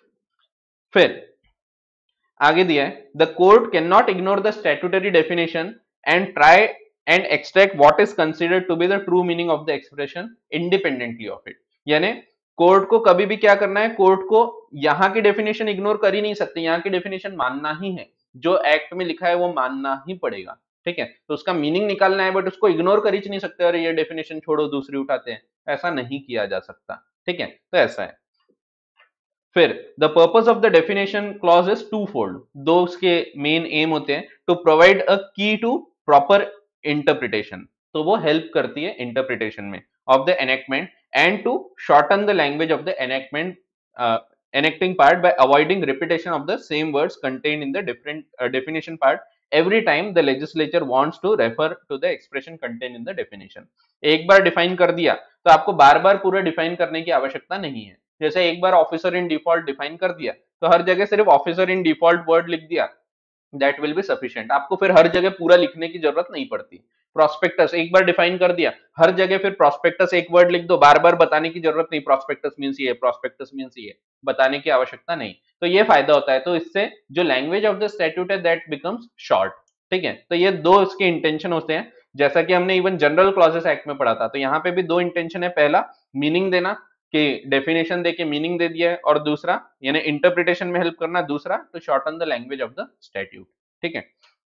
फिर आगे दिया है, the court can not ignore the statutory definition and try and extract what is considered to be the true meaning of the expression independently of it. यानी कोर्ट को कभी भी क्या करना है, कोर्ट को यहाँ की डेफिनेशन इग्नोर कर ही नहीं सकते, यहाँ की डेफिनेशन मानना ही है, जो एक्ट में लिखा है वो मानना ही पड़ेगा। ठीक है, तो उसका मीनिंग निकालना है, बट उसको इग्नोर कर ही नहीं सकते, अरे ये डेफिनेशन छोड़ो दूसरी उठाते हैं, ऐसा नहीं किया जा सकता। ठीक है, तो ऐसा है। फिर the purpose of the definition clause is twofold, दो उसके मेन एम होते हैं, टू प्रोवाइड अ की टू प्रॉपर इंटरप्रिटेशन, तो वो हेल्प करती है इंटरप्रिटेशन में of the enactment, and to shorten the language of the enactment enacting part by avoiding repetition of the same words contained in the different definition part every time the legislature wants to refer to the expression contained in the definition। एक बार define कर दिया तो आपको बार बार पूरा define करने की आवश्यकता नहीं है। जैसे एक बार ऑफिसर इन डिफॉल्ट डिफाइन कर दिया तो हर जगह सिर्फ ऑफिसर इन डिफॉल्ट वर्ड लिख दिया, दैट विल बी सफिशिएंट, आपको फिर हर जगह पूरा लिखने की जरूरत नहीं पड़ती। प्रोस्पेक्टस एक बार डिफाइन कर दिया, हर जगह फिर प्रोस्पेक्टस एक वर्ड लिख दो, बार बार बताने की जरूरत नहीं, प्रोस्पेक्टस मींस ये, प्रोस्पेक्टस मींस ये, बताने की आवश्यकता नहीं। तो ये फायदा होता है, तो इससे जो लैंग्वेज ऑफ द स्टैट्यूट है दैट बिकम्स शॉर्ट। ठीक है, तो ये दो इसके इंटेंशन होते हैं, जैसा कि हमने इवन जनरल क्लॉजेस एक्ट में पढ़ा था, तो यहाँ पे भी दो इंटेंशन है, पहला मीनिंग देना कि डेफिनेशन देके मीनिंग दे दिया है, और दूसरा यानी इंटरप्रिटेशन में हेल्प करना, दूसरा to shorten the language of the statute. ठीक है,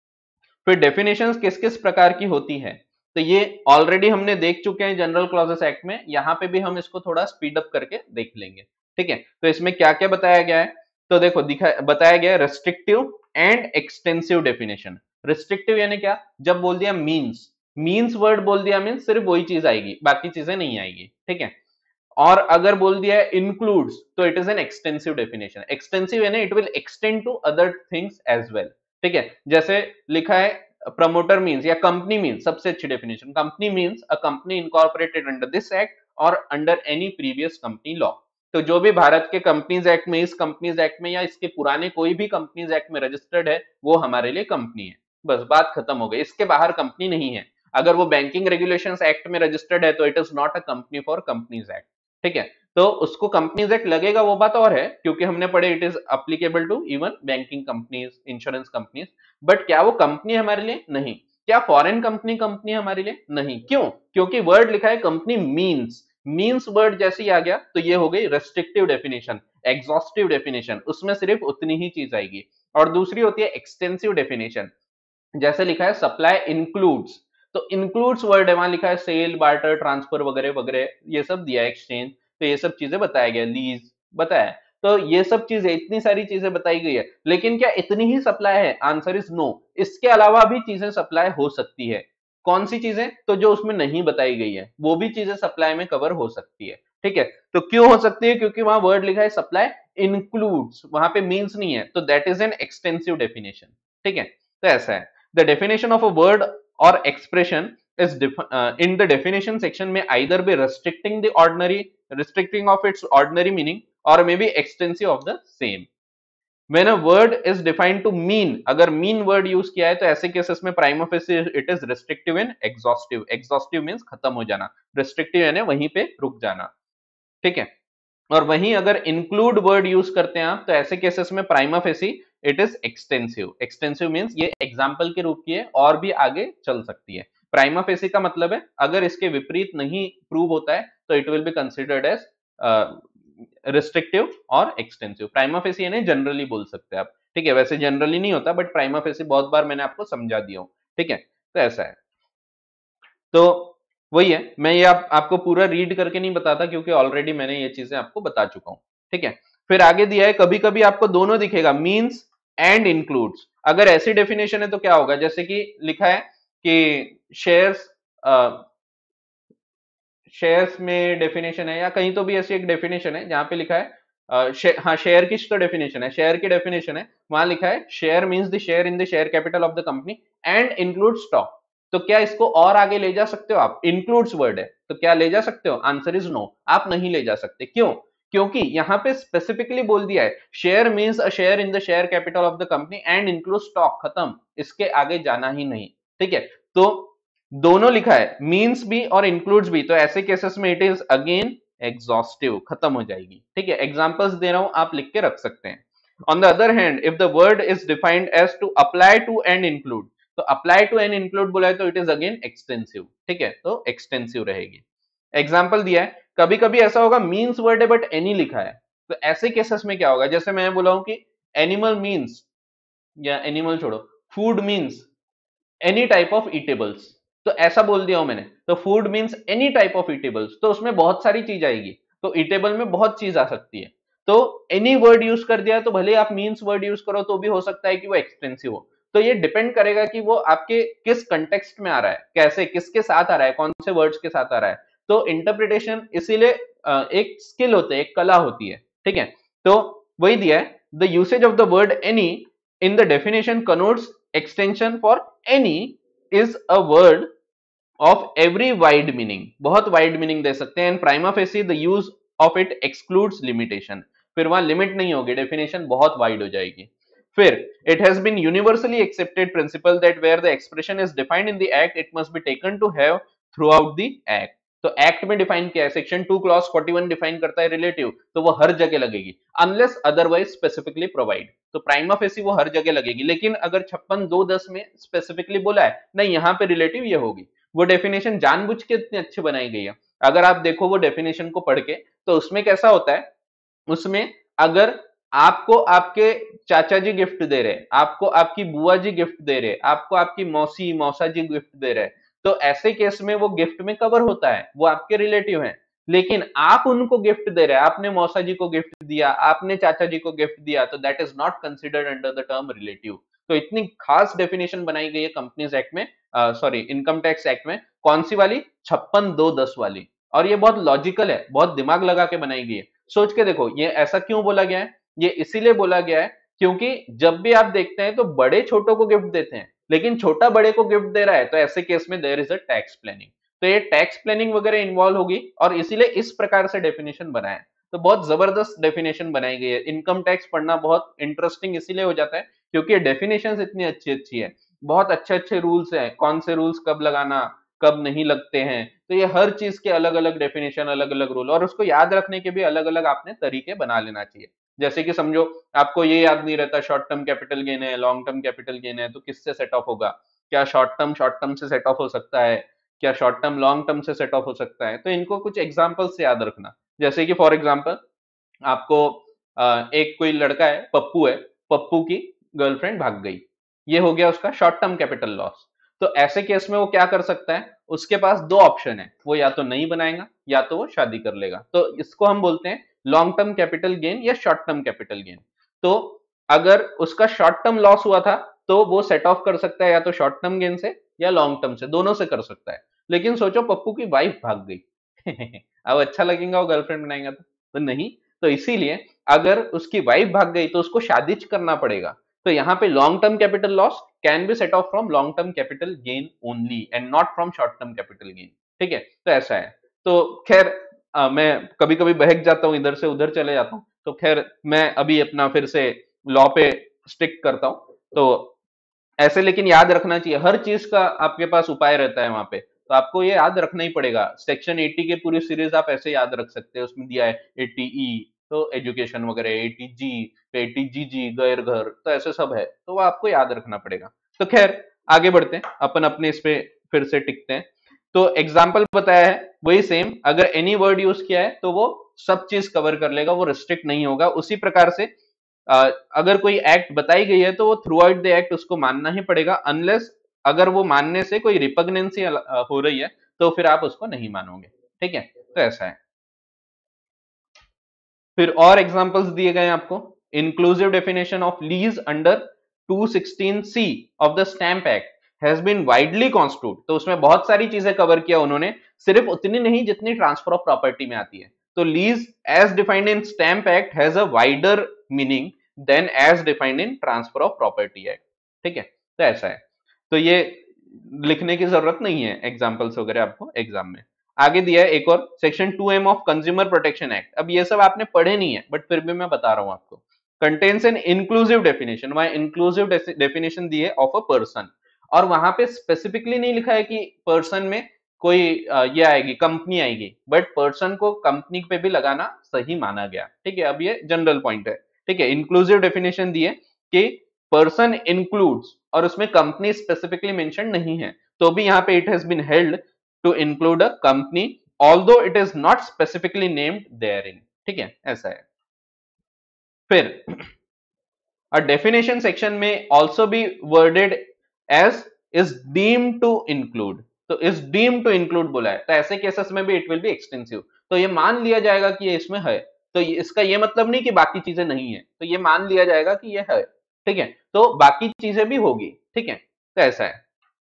फिर डेफिनेशंस किस किस प्रकार की होती है, तो ये ऑलरेडी हमने देख चुके हैं जनरल क्लॉजेस एक्ट में, यहां पे भी हम इसको थोड़ा स्पीड अप करके देख लेंगे। ठीक है, तो इसमें क्या क्या बताया गया है, तो देखो बताया गया है restrictive and extensive definition. Restrictive यानी क्या, जब बोल दिया मीन्स, मीन्स वर्ड बोल दिया मीन्स सिर्फ वही चीज आएगी, बाकी चीजें नहीं आएगी। ठीक है, और अगर बोल दिया है इंक्लूड्स तो it is an extensive definition. Extensive यानी it will extend to other things as well. ठीक है, जैसे लिखा है प्रमोटर मीन्स या कंपनी मीन्स, सबसे अच्छी definition, company means a company incorporated under this act और under any previous company law. तो जो भी भारत के कंपनीज एक्ट में, इस कंपनीज एक्ट में या इसके पुराने कोई भी कंपनीज एक्ट में रजिस्टर्ड है वो हमारे लिए कंपनी है, बस बात खत्म हो गई, इसके बाहर कंपनी नहीं है। अगर वो बैंकिंग रेगुलेशंस एक्ट में रजिस्टर्ड है तो it is not a company for companies act. ठीक है, तो उसको कंपनीज एक्ट लगेगा वो बात और है, क्योंकि हमने पढ़े it is applicable to even banking companies, insurance companies, but क्या वो कंपनी है हमारे लिए? नहीं। क्या फॉरेन कंपनी कंपनी है हमारे लिए? नहीं। क्यों? क्योंकि वर्ड लिखा है कंपनी मीन्स, मीन्स वर्ड जैसे ही आ गया तो ये हो गई रेस्ट्रिक्टिव डेफिनेशन, एग्जॉस्टिव डेफिनेशन, उसमें सिर्फ उतनी ही चीज आएगी। और दूसरी होती है एक्सटेंसिव डेफिनेशन, जैसे लिखा है सप्लाई इंक्लूड्स, तो इंक्लूड्स वर्ड है, वहां लिखा है सेल, बार्टर, ट्रांसफर वगैरह वगैरह, ये सब दिया है, एक्सचेंज, तो ये सब चीजें बताया गया, लीज बताया, तो ये सब चीजें, इतनी सारी चीजें बताई गई है। लेकिन क्या इतनी ही सप्लाई है? आंसर इज नो, इसके अलावा भी चीजें सप्लाई हो सकती है। कौन सी चीजें? तो जो उसमें नहीं बताई गई है वो भी चीजें सप्लाई में कवर हो सकती है। ठीक है, तो क्यों हो सकती है? क्योंकि वहां वर्ड लिखा है सप्लाई इंक्लूड्स, वहां पे मीन्स नहीं है, तो that is an extensive definition. ठीक है, तो ऐसा है। The definition of a word or expression is in the definition section may either be restricting of its ordinary meaning or may be extensive of the same. When a word is defined to mean, अगर mean word use किया है तो ऐसे cases में prima facie it is restrictive and exhaustive। exhaustive means खत्म हो जाना, restrictive यानी वहीं पे रुक जाना। ठीक है, और वहीं अगर इंक्लूड वर्ड यूज करते हैं आप तो ऐसे केसेस में prima facie it is extensive. Extensive means ये एग्जांपल के रूप की है और भी आगे चल सकती है। प्राइमा फेसी का मतलब है अगर इसके विपरीत नहीं प्रूव होता है तो it will be considered as restrictive और एक्सटेंसिव। प्राइमा फेसी यानी जनरली बोल सकते हैं आप। ठीक है, वैसे जनरली नहीं होता बट प्राइमा फेसी बहुत बार मैंने आपको समझा दिया हूं। ठीक है, तो ऐसा है। तो वही है, मैं ये आपको पूरा रीड करके नहीं बताता क्योंकि ऑलरेडी मैंने ये चीजें आपको बता चुका हूं। ठीक है, फिर आगे दिया है कभी कभी आपको दोनों दिखेगा, मींस एंड इंक्लूड्स। अगर ऐसी डेफिनेशन है तो क्या होगा, जैसे कि लिखा है कि शेयर्स, शेयर्स में डेफिनेशन है या कहीं तो भी ऐसी एक डेफिनेशन है जहां पे लिखा है हाँ शेयर की तो डेफिनेशन है, शेयर की डेफिनेशन है, वहां लिखा है share means the share in the share capital of the company and include stock. तो क्या इसको और आगे ले जा सकते हो आप? इंक्लूड्स वर्ड है तो क्या ले जा सकते हो? आंसर इज नो, आप नहीं ले जा सकते। क्यों? क्योंकि यहां पे स्पेसिफिकली बोल दिया है share means a share in the share capital of the company and include stock, खत्म, इसके आगे जाना ही नहीं। ठीक है, तो दोनों लिखा है, मींस भी और इंक्लूड्स भी, तो ऐसे केसेस में इट इज अगेन एग्जॉस्टिव, खत्म हो जाएगी। ठीक है, एग्जांपल्स दे रहा हूं, आप लिख के रख सकते हैं। On the other hand if the word is defined as to apply to and include, तो अप्लाई टू एंड इंक्लूड बोला है तो इट इज अगेन एक्सटेंसिव। ठीक है, तो एक्सटेंसिव रहेगी। एग्जाम्पल दिया है, कभी कभी ऐसा होगा मीन्स वर्ड है बट एनी लिखा है, तो ऐसे केसेस में क्या होगा, जैसे मैं बोला हूं कि एनिमल मीन्स, या एनिमल छोड़ो, food means any type of eatables, तो ऐसा बोल दिया हूं मैंने, तो food means any type of eatables, तो उसमें बहुत सारी चीज आएगी, तो ईटेबल में बहुत चीज आ सकती है, तो एनी वर्ड यूज कर दिया, तो भले आप मीन्स वर्ड यूज करो तो भी हो सकता है कि वो एक्सपेंसिव हो, तो ये डिपेंड करेगा कि वो आपके किस कंटेक्स्ट में आ रहा है, कैसे किसके साथ आ रहा है, कौन से वर्ड्स के साथ आ रहा है, तो इंटरप्रिटेशन इसीलिए एक स्किल होते है, एक कला होती है, ठीक है, तो वही दिया है, the usage of the word any in the definition connotes extension for any is a word of every wide meaning, बहुत wide meaning दे सकते हैं, and prima facie the use of it excludes limitation, फिर वहां limit नहीं होगी, definition बहुत wide हो जाएगी। फिर it has been universally accepted principle that where the expression is defined in the act it must be taken to have throughout the act, तो act में डिफाइन किया है, सेक्शन 2 क्लॉज 41 डिफाइन करता है रिलेटिव, तो वो हर जगह लगेगी अनलेस अदरवाइज स्पेसिफिकली प्रोवाइड, तो प्राइमा फेसी वो हर जगह लगेगी, लेकिन अगर 56(2)(10) में स्पेसिफिकली बोला है नहीं यहाँ पे रिलेटिव ये होगी, वो डेफिनेशन जानबूझ के इतनी अच्छी बनाई गई है, अगर आप देखो वो डेफिनेशन को पढ़ के, तो उसमें कैसा होता है, उसमें अगर आपको आपके चाचा जी गिफ्ट दे रहे, आपको आपकी बुआ जी गिफ्ट दे रहे, आपको आपकी मौसी मौसा जी गिफ्ट दे रहे, तो ऐसे केस में वो गिफ्ट में कवर होता है, वो आपके रिलेटिव हैं, लेकिन आप उनको गिफ्ट दे रहे हैं, आपने मौसा जी को गिफ्ट दिया, आपने चाचा जी को गिफ्ट दिया, तो that is not considered under the term relative, तो इतनी खास डेफिनेशन बनाई गई है कंपनीज एक्ट में, सॉरी इनकम टैक्स एक्ट में, कौन सी वाली, 56(2)(10) वाली, और ये बहुत लॉजिकल है, बहुत दिमाग लगा के बनाई गई है, सोच के देखो ये ऐसा क्यों बोला गया है, ये इसीलिए बोला गया है क्योंकि जब भी आप देखते हैं तो बड़े छोटों को गिफ्ट देते हैं, लेकिन छोटा बड़े को गिफ्ट दे रहा है, तो ऐसे केस में there is a tax planning, तो ये टैक्स प्लानिंग वगैरह इन्वॉल्व होगी, और इसीलिए इस प्रकार से डेफिनेशन बनाया है, तो बहुत जबरदस्त डेफिनेशन बनाई गई है, इनकम टैक्स पढ़ना बहुत इंटरेस्टिंग इसीलिए हो जाता है क्योंकि ये डेफिनेशन इतनी अच्छी अच्छी है, बहुत अच्छे अच्छे रूल्स हैं, कौन से रूल्स कब लगाना, कब नहीं लगते हैं, तो ये हर चीज के अलग अलग डेफिनेशन, अलग अलग रूल, और उसको याद रखने के भी अलग अलग आपने तरीके बना लेना चाहिए, जैसे कि समझो आपको ये याद नहीं रहता शॉर्ट टर्म कैपिटल गेन है, लॉन्ग टर्म कैपिटल गेन है, तो किससे सेट ऑफ होगा, क्या शॉर्ट टर्म से सेट ऑफ हो सकता है, क्या शॉर्ट टर्म लॉन्ग टर्म से सेट ऑफ हो सकता है, तो इनको कुछ एग्जांपल से याद रखना, जैसे कि फॉर एग्जांपल आपको एक कोई लड़का है, पप्पू है, पप्पू की गर्लफ्रेंड भाग गई, ये हो गया उसका शॉर्ट टर्म कैपिटल लॉस, तो ऐसे केस में वो क्या कर सकता है, उसके पास दो ऑप्शन है, वो या तो नहीं बनाएगा या तो वो शादी कर लेगा, तो इसको हम बोलते हैं लॉन्ग टर्म कैपिटल गेन या शॉर्ट टर्म कैपिटल गेन, तो अगर उसका शॉर्ट टर्म लॉस हुआ था तो वो सेट ऑफ कर सकता है या तो शॉर्ट टर्म गेन से या लॉन्ग टर्म से, दोनों से कर सकता है, लेकिन सोचो पप्पू की वाइफ भाग गई अब अच्छा लगेगा वो गर्लफ्रेंड बनाएगा तो नहीं, तो इसीलिए अगर उसकी वाइफ भाग गई तो उसको शादी करना पड़ेगा, तो यहाँ पे long term capital loss can be set off from long term capital gain only and not from short term capital gain, ठीक है, तो ऐसा है, तो खैर मैं कभी कभी बहक जाता हूँ, इधर से उधर चले जाता हूँ, तो खैर मैं अभी अपना फिर से लॉ पे स्टिक करता हूँ, तो ऐसे लेकिन याद रखना चाहिए, हर चीज का आपके पास उपाय रहता है वहां पे, तो आपको ये याद रखना ही पड़ेगा, सेक्शन 80 के पूरी सीरीज आप ऐसे याद रख सकते हैं, उसमें दिया है 80E तो एजुकेशन वगैरह, 80G, 80GG गैर घर, तो ऐसे सब है, तो वो आपको याद रखना पड़ेगा, तो खैर आगे बढ़ते हैं, अपन अपने इस पे फिर से टिकते हैं, तो एग्जाम्पल बताया है वही सेम, अगर एनी वर्ड यूज किया है तो वो सब चीज कवर कर लेगा, वो रिस्ट्रिक्ट नहीं होगा, उसी प्रकार से अगर कोई एक्ट बताई गई है तो वो थ्रू आउट द एक्ट उसको मानना ही पड़ेगा, अनलेस अगर वो मानने से कोई रिपग्नेंसी हो रही है तो फिर आप उसको नहीं मानोगे, ठीक है, तो ऐसा है। फिर और एग्जांपल्स दिए गए हैं आपको, inclusive definition of lease under 216C of the stamp act has been widely constitute, तो उसमें बहुत सारी चीजें कवर किया उन्होंने, सिर्फ उतनी नहीं जितनी ट्रांसफर ऑफ प्रॉपर्टी में आती है, तो lease as defined in stamp act has a wider meaning than as defined in transfer of property act, ठीक है, तो ऐसा है, तो ये लिखने की जरूरत नहीं है एग्जाम्पल्स वगैरह आपको एग्जाम में। आगे दिया है एक और, section 2M of consumer protection act, अब ये सब आपने पढ़े नहीं है बट फिर भी मैं बता रहा हूं आपको, कंटेन्स एन इंक्लूसिव डेफिनेशन, वहां इंक्लूसिव डेफिनेशन दी है ऑफ अ पर्सन, और वहां पे स्पेसिफिकली नहीं लिखा है कि पर्सन में कोई ये आएगी कंपनी आएगी, बट पर्सन को कंपनी पे भी लगाना सही माना गया, ठीक है, अब ये जनरल पॉइंट है, ठीक है, इंक्लूसिव डेफिनेशन दी है कि पर्सन इंक्लूड्स, और उसमें कंपनी स्पेसिफिकली मेंशन नहीं है, तो भी यहाँ पे it has been held to include a company although it is not specifically named therein, ठीक है, ऐसा है। फिर a definition section may also be worded as is deemed to include, तो is deemed to include बोला है, तो ऐसे केसेस में भी it will be extensive, तो ये मान लिया जाएगा कि ये इसमें है, तो इसका ये मतलब नहीं कि बाकी चीजें नहीं है, तो ये मान लिया जाएगा कि ये है, ठीक है, तो बाकी चीजें भी होगी, ठीक है, तो ऐसा है।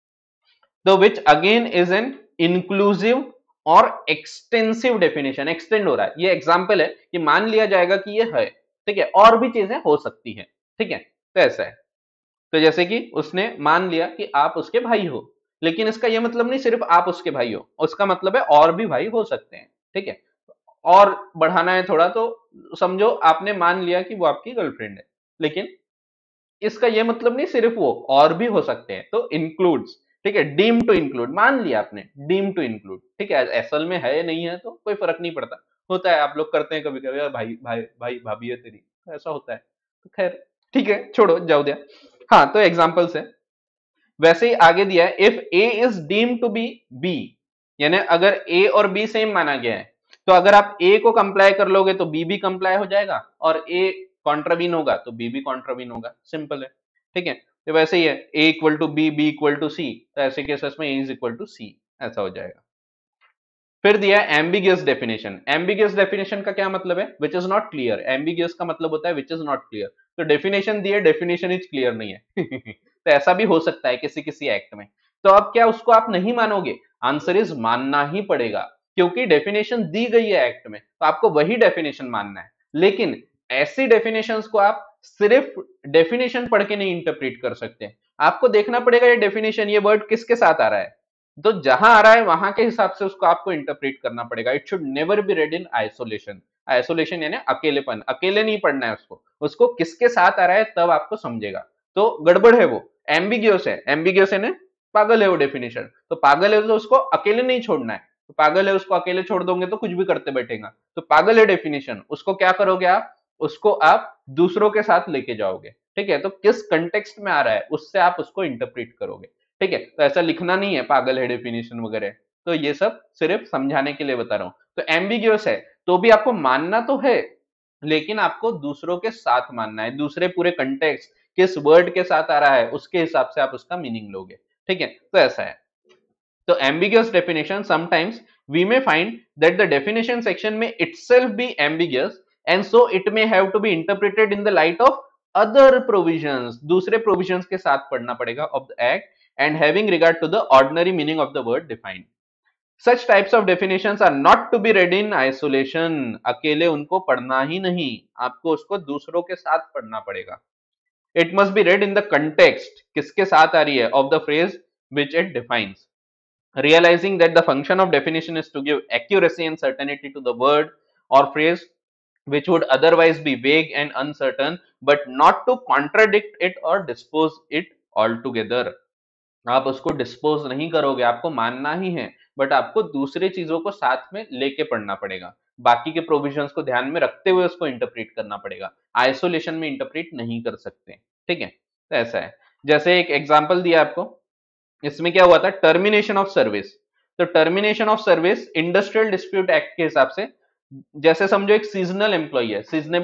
तो which again is an inclusive और एक्सटेंसिव डेफिनेशन, एक्सटेंड हो रहा है, ये एग्जाम्पल है कि मान लिया जाएगा कि ये है, ठीक है, और भी चीजें हो सकती है, ठीक है, तो ऐसा है। तो जैसे कि उसने मान लिया कि आप उसके भाई हो, लेकिन इसका यह मतलब नहीं सिर्फ आप उसके भाई हो, उसका मतलब है और भी भाई हो सकते हैं, ठीक है, और बढ़ाना है थोड़ा तो समझो आपने मान लिया कि वो आपकी गर्लफ्रेंड है, लेकिन इसका ये मतलब नहीं सिर्फ वो, और भी हो सकते हैं, तो इंक्लूड्स, ठीक है, डीम टू इंक्लूड मान लिया आपने, डीम टू इंक्लूड, ठीक है, असल में है नहीं है तो कोई फर्क नहीं पड़ता, होता है, आप लोग करते हैं कभी कभी, भाई भाई भाई भाभी है तेरी, तो ऐसा होता है, तो खैर ठीक है, छोड़ो, जाओ दिया। हाँ, तो एग्जाम्पल्स है, वैसे ही आगे दिया है, if A is deem to B B, यानी अगर ए और बी सेम माना गया है, तो अगर आप ए को कंप्लाई कर लोगे तो बी भी कंप्लाई हो जाएगा, और ए कॉन्ट्रावीन होगा तो बी भी कॉन्ट्रावीन होगा, सिंपल है, ठीक है, तो वैसे ही है, A equal to B, B equal to C, तो ऐसे केसेस में A is equal to C, ऐसा हो जाएगा। फिर दिया है एम्बिगियस डेफिनेशन, एम्बिगियस डेफिनेशन का क्या मतलब है, which is not clear, ambiguous का मतलब होता है विच इज नॉट क्लियर, तो डेफिनेशन दिए, डेफिनेशन इज क्लियर नहीं है तो ऐसा भी हो सकता है किसी किसी एक्ट में, तो अब क्या उसको आप नहीं मानोगे, आंसर इज मानना ही पड़ेगा, क्योंकि डेफिनेशन दी गई है एक्ट में, तो आपको वही डेफिनेशन मानना है, लेकिन ऐसी डेफिनेशंस को आप सिर्फ डेफिनेशन पढ़ के नहीं इंटरप्रेट कर सकते, आपको देखना पड़ेगा ये डेफिनेशन, ये वर्ड किसके साथ आ रहा है, तो जहां आ रहा है वहां के हिसाब से उसको आपको इंटरप्रेट करना पड़ेगा, it should never be read in isolation, isolation यानी अकेलेपन, अकेले नहीं पढ़ना है उसको, उसको किसके साथ आ रहा है तब आपको समझेगा, तो गड़बड़ है वो, एम्बिगियस है, एम्बिगियस है ना, पागल है वो डेफिनेशन, तो पागल है तो उसको अकेले नहीं छोड़ना है, तो पागल है उसको अकेले छोड़ दोगे तो कुछ भी करते बैठेगा, तो पागल है डेफिनेशन, उसको क्या करोगे आप, उसको आप दूसरों के साथ लेके जाओगे, ठीक है, तो किस कंटेक्स्ट में आ रहा है उससे आप उसको इंटरप्रेट करोगे, ठीक है, तो ऐसा लिखना नहीं है पागल है डेफिनेशन वगैरह, तो ये सब सिर्फ समझाने के लिए बता रहा हूं, तो एम्बिगियस है तो भी आपको मानना तो है, लेकिन आपको दूसरों के साथ मानना है, दूसरे पूरे कंटेक्स्ट किस वर्ड के साथ आ रहा है उसके हिसाब से आप उसका मीनिंग लोगे, ठीक है, तो ऐसा है। तो ambiguous definition sometimes we may find that the definition section may itself be ambiguous and so it may have to be interpreted in the light of other provisions, दूसरे provisions के साथ पढ़ना पड़ेगा of the act and having regard to the ordinary meaning of the word defined. Such types of definitions are not to be read in isolation, अकेले उनको पढ़ना ही नहीं, आपको उसको दूसरों के साथ पढ़ना पड़ेगा, it must be read in the context, किसके साथ आ रही है, of the phrase which it defines, realizing that the function of definition is to give accuracy and certainty to the word or phrase which would otherwise be vague and uncertain, but not to contradict it or dispose it altogether. आप उसको dispose नहीं करोगे, आपको मानना ही है, but आपको दूसरी चीजों को साथ में लेके पढ़ना पड़ेगा, बाकी के प्रोविजंस को ध्यान में रखते हुए उसको इंटरप्रेट करना पड़ेगा, आइसोलेशन में इंटरप्रेट नहीं कर सकते, ठीक है, तो ऐसा है। जैसे एक एग्जांपल दिया आपको, इसमें क्या हुआ था, टर्मिनेशन ऑफ सर्विस, तो termination of service industrial dispute act के हिसाब से, जैसे समझो एक सीजनल एम्प्लॉय है,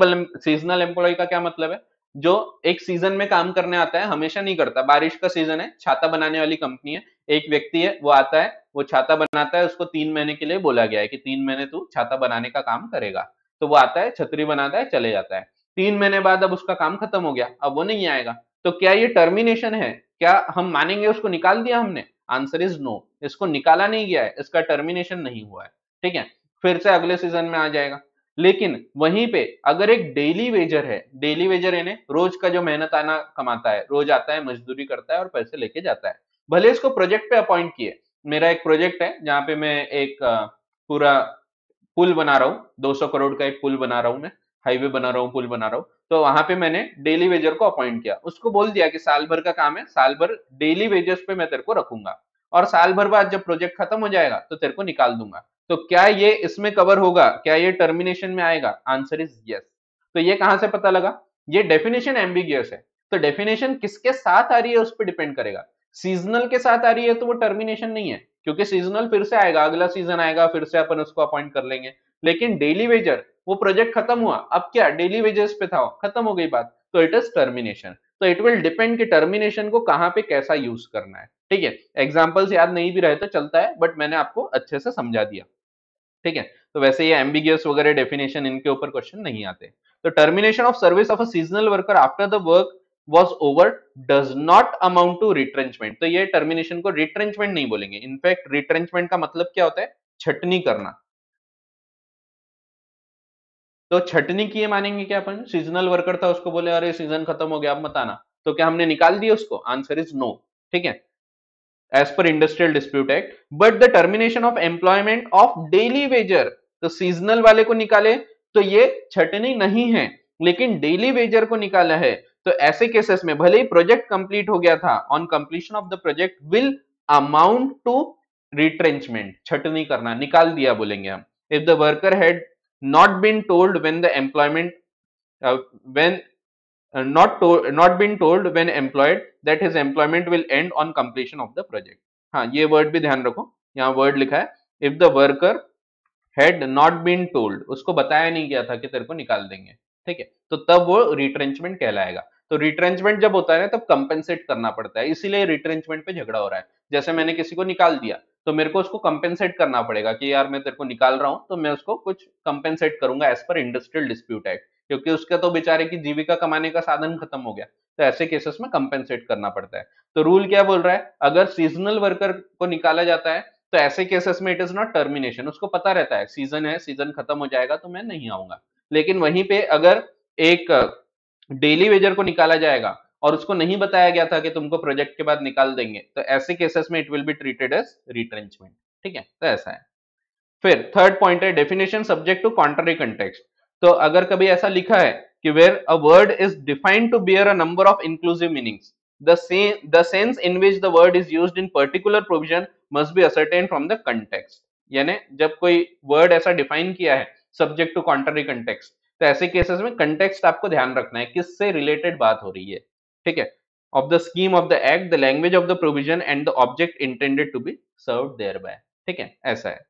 सीजनल एम्प्लॉय का क्या मतलब है, जो एक सीजन में काम करने आता है, हमेशा नहीं करता, बारिश का सीजन है, छाता बनाने वाली कंपनी है, एक व्यक्ति है वो आता है, वो छाता बनाता है, उसको 3 महीने के लिए बोला गया है कि 3 महीने तू छाता बनाने का काम करेगा, तो वो आता है, छतरी बनाता है, चले जाता है, 3 महीने बाद अब उसका काम खत्म हो गया, अब वो नहीं आएगा, तो क्या ये टर्मिनेशन है, क्या हम मानेंगे उसको निकाल दिया हमने, आंसर इज नो, इसको निकाला नहीं गया है, इसका टर्मिनेशन नहीं हुआ है, ठीक है, फिर से अगले सीजन में आ जाएगा। लेकिन वहीं पे अगर एक डेली वेजर है, डेली वेजर यानी रोज का जो मेहनत आना कमाता है, रोज आता है, मजदूरी करता है और पैसे लेके जाता है, भले इसको प्रोजेक्ट पे अपॉइंट किए, मेरा एक प्रोजेक्ट है जहां पे मैं एक पूरा पुल बना रहा हूँ, 200 करोड़ का एक पुल बना रहा हूँ मैं, हाईवे बना रहा हूँ, पुल बना रहा हूँ, तो वहां पे मैंने डेली वेजर को अपॉइंट किया, उसको बोल दिया कि साल भर का काम है, साल भर डेली वेजेस पे मैं तेरे को रखूंगा, और साल भर बाद जब प्रोजेक्ट खत्म हो जाएगा तो तेरे को निकाल दूंगा, तो क्या ये इसमें कवर होगा, क्या ये टर्मिनेशन में आएगा, आंसर इज यस। तो ये कहां से पता लगा, ये डेफिनेशन एम्बिगियस है, तो डेफिनेशन किसके साथ आ रही है उस पर डिपेंड करेगा, सीजनल के साथ आ रही है तो वो टर्मिनेशन नहीं है, क्योंकि सीजनल फिर से आएगा, अगला सीजन आएगा, फिर से अपन उसको अपॉइंट कर लेंगे। लेकिन डेली वेजर, वो प्रोजेक्ट खत्म हुआ, अब क्या डेली वेजेस पे था, खत्म हो गई बात, तो इट इज टर्मिनेशन। तो इट विल डिपेंड कि टर्मिनेशन को कहां पे कैसा यूज करना है। ठीक है, एग्जांपल्स याद नहीं भी रहे तो चलता है, बट मैंने आपको अच्छे से समझा दिया। ठीक है, तो वैसे ये एम्बिगियस वगैरह डेफिनेशन, इनके ऊपर क्वेश्चन नहीं आते। तो termination of service of a seasonal worker after the work was over does not amount to retrenchment। तो ये टर्मिनेशन को रिट्रेंचमेंट नहीं बोलेंगे। इनफैक्ट रिट्रेंचमेंट का मतलब क्या होता है, छटनी करना। तो छटनी किए मानेंगे क्या अपन, सीजनल वर्कर था उसको बोले अरे सीजन खत्म हो गया अब मत आना, तो क्या हमने निकाल दिया उसको, आंसर इज नो। ठीक है, as per industrial dispute act. But the termination of employment of daily wager, तो सीजनल वाले को निकाले तो ये छटनी नहीं है, लेकिन डेली वेजर को निकाला है, तो ऐसे केसेस में भले ही प्रोजेक्ट कंप्लीट हो गया था, on completion of the project will amount to retrenchment, छटनी करना, निकाल दिया बोलेंगे हम। If the worker had not been told when the employment when not been told when employed that his employment will end on completion of the project। हाँ, ये word भी ध्यान रखो, यहाँ वर्ड लिखा है if the worker had not been told, उसको बताया नहीं गया था कि तेरे को निकाल देंगे। ठीक है, तो तब वो रिट्रेंचमेंट कहलाएगा। तो रिट्रेंचमेंट जब होता है ना, तब कंपेंसेट करना पड़ता है, इसीलिए रिट्रेंचमेंट पे झगड़ा हो रहा है। जैसे मैंने किसी को निकाल दिया, तो मेरे को उसको कंपेंसेट करना पड़ेगा कि यार मैं तेरे को निकाल रहा हूं, तो मैं उसको कुछ कंपेंसेट करूंगा as per industrial dispute act, क्योंकि उसका तो बेचारे की जीविका कमाने का साधन खत्म हो गया। तो ऐसे केसेस में कंपेंसेट करना पड़ता है। तो रूल क्या बोल रहा है, अगर सीजनल वर्कर को निकाला जाता है तो ऐसे केसेस में इट इज नॉट टर्मिनेशन, उसको पता रहता है सीजन है, सीजन खत्म हो जाएगा तो मैं नहीं आऊंगा। लेकिन वहीं पे अगर एक डेली वेजर को निकाला जाएगा और उसको नहीं बताया गया था कि तुमको प्रोजेक्ट के बाद निकाल देंगे, तो ऐसे केसेस में it will be treated as retrenchment. ठीक है, तो ऐसा है। फिर थर्ड पॉइंट है definition subject to contrary context. तो अगर कभी ऐसा लिखा है कि where a word is defined to bear a number of inclusive meanings, the sense in which the word is used in particular provision must be ascertained from the context। यानी जब कोई वर्ड ऐसा डिफाइन किया है subject to contrary context, तो ऐसे cases में context आपको ध्यान रखना है, किससे रिलेटेड बात हो रही है। ठीक है, of the scheme of the act, the language of the provision and the object intended to be served thereby. ठीक है, ऐसा है।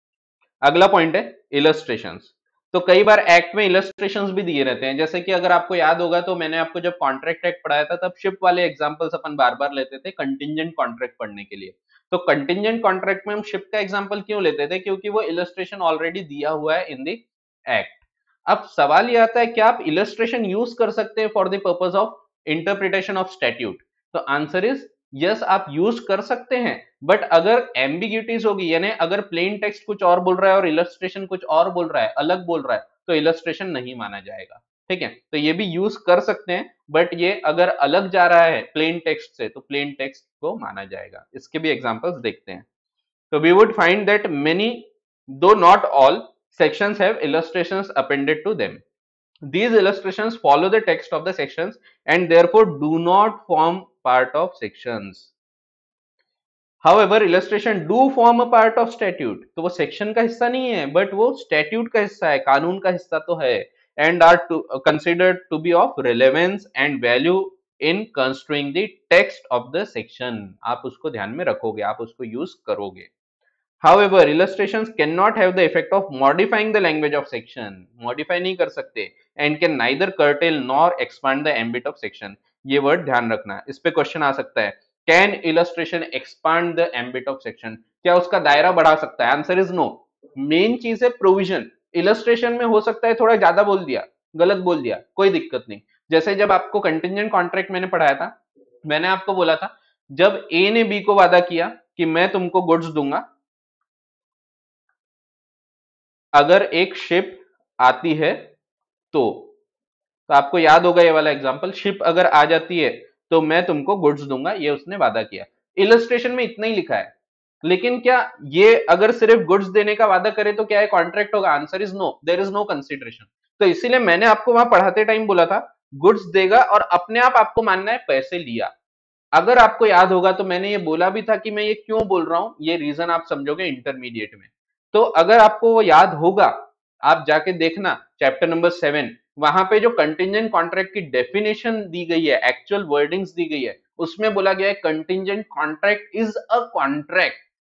अगला पॉइंट है इलस्ट्रेशंस। तो कई बार एक्ट में इलस्ट्रेशंस भी दिए रहते हैं, जैसे कि अगर आपको याद होगा तो मैंने आपको जब कॉन्ट्रैक्ट एक्ट पढ़ाया था तब शिप वाले एग्जांपल्स अपन बार बार लेते थे कंटिंजेंट कॉन्ट्रैक्ट पढ़ने के लिए। तो कंटिंजेंट कॉन्ट्रैक्ट में हम शिप का एग्जांपल क्यों लेते थे, क्योंकि वो इलस्ट्रेशन ऑलरेडी दिया हुआ है इन द एक्ट। अब सवाल ये आता है क्या आप इलस्ट्रेशन यूज कर सकते हैं for the purpose of interpretation of statute. तो आंसर इज यस, आप यूज कर सकते हैं, बट अगर एम्बिग्यूटीज होगी, यानी अगर प्लेन टेक्स्ट कुछ और बोल रहा है और इलस्ट्रेशन कुछ और बोल रहा है, अलग बोल रहा है, तो इलस्ट्रेशन नहीं माना जाएगा। ठीक है, तो ये भी यूज कर सकते हैं, बट ये अगर अलग जा रहा है प्लेन टेक्स्ट से तो प्लेन टेक्स्ट को माना जाएगा। इसके भी एग्जांपल्स देखते हैं। So we would find that many, though not all, sections have illustrations appended to them. These illustrations follow the text of the sections and therefore do not form part of sections. However, illustration do form a part of statute. तो वो section का हिस्सा नहीं है, but वो statute का हिस्सा है, कानून का हिस्सा तो है, and are considered to be of relevance and value in construing the text of the section। आप उसको ध्यान में रखोगे, आप उसको use करोगे। However, illustrations cannot have the effect of modifying the language of section। Modify नहीं कर सकते and can neither curtail nor expand the ambit of section। ये वर्ड ध्यान रखना, इस पे क्वेश्चन आ सकता है। Can illustration expand the ambit of section? क्या उसका दायरा बढ़ा सकता है? Answer is no. मेन चीज है प्रोविजन। इलस्ट्रेशन में हो सकता है थोड़ा ज्यादा बोल दिया, गलत बोल दिया, कोई दिक्कत नहीं। जैसे जब आपको कंटिंजेंट कॉन्ट्रैक्ट मैंने पढ़ाया था, मैंने आपको बोला था जब ए ने बी को वादा किया कि मैं तुमको गुड्स दूंगा, अगर एक शिप आती है तो आपको याद होगा ये वाला एग्जांपल, शिप अगर आ जाती है तो मैं तुमको गुड्स दूंगा, ये उसने वादा किया। इलस्ट्रेशन में इतना ही लिखा है, लेकिन क्या ये अगर सिर्फ गुड्स देने का वादा करे तो क्या है कॉन्ट्रैक्ट होगा? Answer is no, there is no consideration. तो इसीलिए मैंने आपको वहां पढ़ाते टाइम बोला था गुड्स देगा और अपने आप आपको मानना है पैसे लिया। अगर आपको याद होगा तो मैंने ये बोला भी था कि मैं ये क्यों बोल रहा हूं, ये रीजन आप समझोगे इंटरमीडिएट में। तो अगर आपको वो याद होगा, आप जाके देखना चैप्टर नंबर 7, वहां पे जो कंटिंजेंट कॉन्ट्रैक्ट की डेफिनेशन दी गई है, एक्चुअल वर्डिंग्स दी गई है, उसमें बोला गया है contingent contract is a contract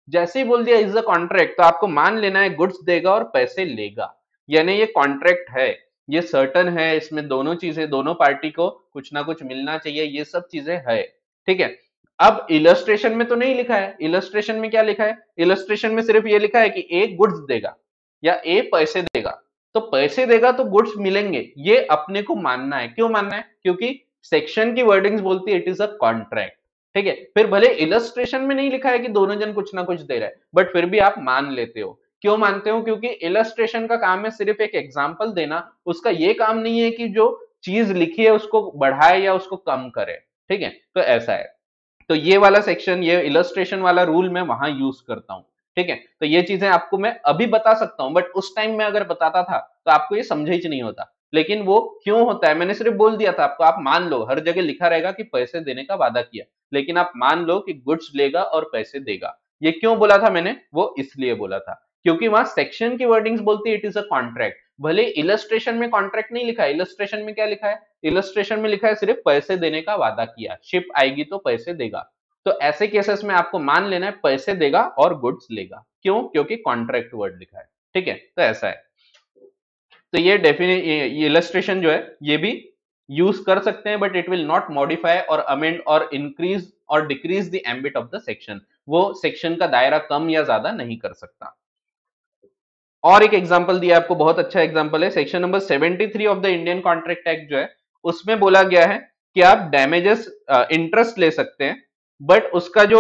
जैसे ही बोल दिया इज अ कॉन्ट्रैक्ट, तो आपको मान लेना है गुड्स देगा और पैसे लेगा, यानी ये कॉन्ट्रैक्ट है, ये सर्टन है, इसमें दोनों चीजें, दोनों पार्टी को कुछ ना कुछ मिलना चाहिए, ये सब चीजें है। ठीक है, अब इलस्ट्रेशन में तो नहीं लिखा है, इलस्ट्रेशन में क्या लिखा है, इलस्ट्रेशन में सिर्फ ये लिखा है कि ए गुड्स देगा या ए पैसे देगा, तो पैसे देगा तो गुड्स मिलेंगे, ये अपने को मानना है। क्यों मानना है, क्योंकि सेक्शन की वर्डिंग्स बोलती है इट इज अ कॉन्ट्रैक्ट। ठीक है, फिर भले इलस्ट्रेशन में नहीं लिखा है कि दोनों जन कुछ ना कुछ दे रहे हैं, बट फिर भी आप मान लेते हो। क्यों मानते हो, क्योंकि इलस्ट्रेशन का काम है सिर्फ एक एग्जाम्पल देना, उसका ये काम नहीं है कि जो चीज लिखी है उसको बढ़ाए या उसको कम करे। ठीक है, तो ऐसा है। तो ये वाला सेक्शन, ये इलस्ट्रेशन वाला रूल मैं वहां यूज करता हूं। ठीक है, तो ये चीजें आपको मैं अभी बता सकता हूं, बट उस टाइम में अगर बताता था तो आपको ये समझ ही नहीं होता। लेकिन वो क्यों होता है, मैंने सिर्फ बोल दिया था आपको, आप मान लो हर जगह लिखा रहेगा कि पैसे देने का वादा किया, लेकिन आप मान लो कि गुड्स लेगा और पैसे देगा। ये क्यों बोला था मैंने, वो इसलिए बोला था क्योंकि वहां सेक्शन की वर्डिंग्स बोलती है इट इज अ कॉन्ट्रैक्ट। भले इलस्ट्रेशन में कॉन्ट्रैक्ट नहीं लिखा है, इलस्ट्रेशन में क्या लिखा है, इलस्ट्रेशन में लिखा है सिर्फ पैसे देने का वादा किया, शिप आएगी तो पैसे देगा। तो ऐसे केसेस में आपको मान लेना है पैसे देगा और गुड्स लेगा। क्यों, क्योंकि कॉन्ट्रैक्ट वर्ड लिखा है। ठीक है, तो ऐसा है। तो ये डेफिनेट इलस्ट्रेशन जो है ये भी यूज कर सकते हैं, but it will not modify और अमेंड और इंक्रीज और decrease the ambit of the section, वो सेक्शन का दायरा कम या ज्यादा नहीं कर सकता। और एक एग्जांपल दिया आपको, बहुत अच्छा एग्जांपल है, section number 73 of the Indian contract act जो है, उसमें बोला गया है कि आप डैमेजेस इंटरेस्ट ले सकते हैं, बट उसका जो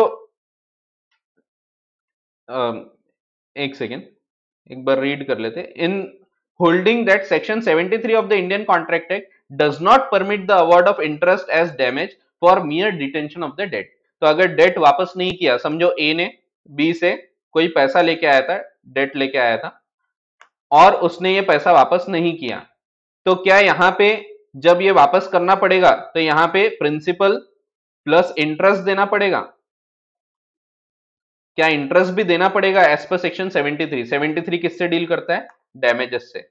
एक सेकेंड, एक बार रीड कर लेते। In holding that section 73 of the Indian contract act does not permit the award of interest as damage for mere detention of the debt. तो अगर डेट वापस नहीं किया, समझो ए ने बी से कोई पैसा लेके आया था, डेट लेके आया था, और उसने ये पैसा वापस नहीं किया, तो क्या यहां पे जब ये वापस करना पड़ेगा तो यहां पे प्रिंसिपल प्लस इंटरेस्ट देना पड़ेगा, क्या इंटरेस्ट भी देना पड़ेगा एज पर सेक्शन 73? 73 किससे डील करता है, डैमेजेस से।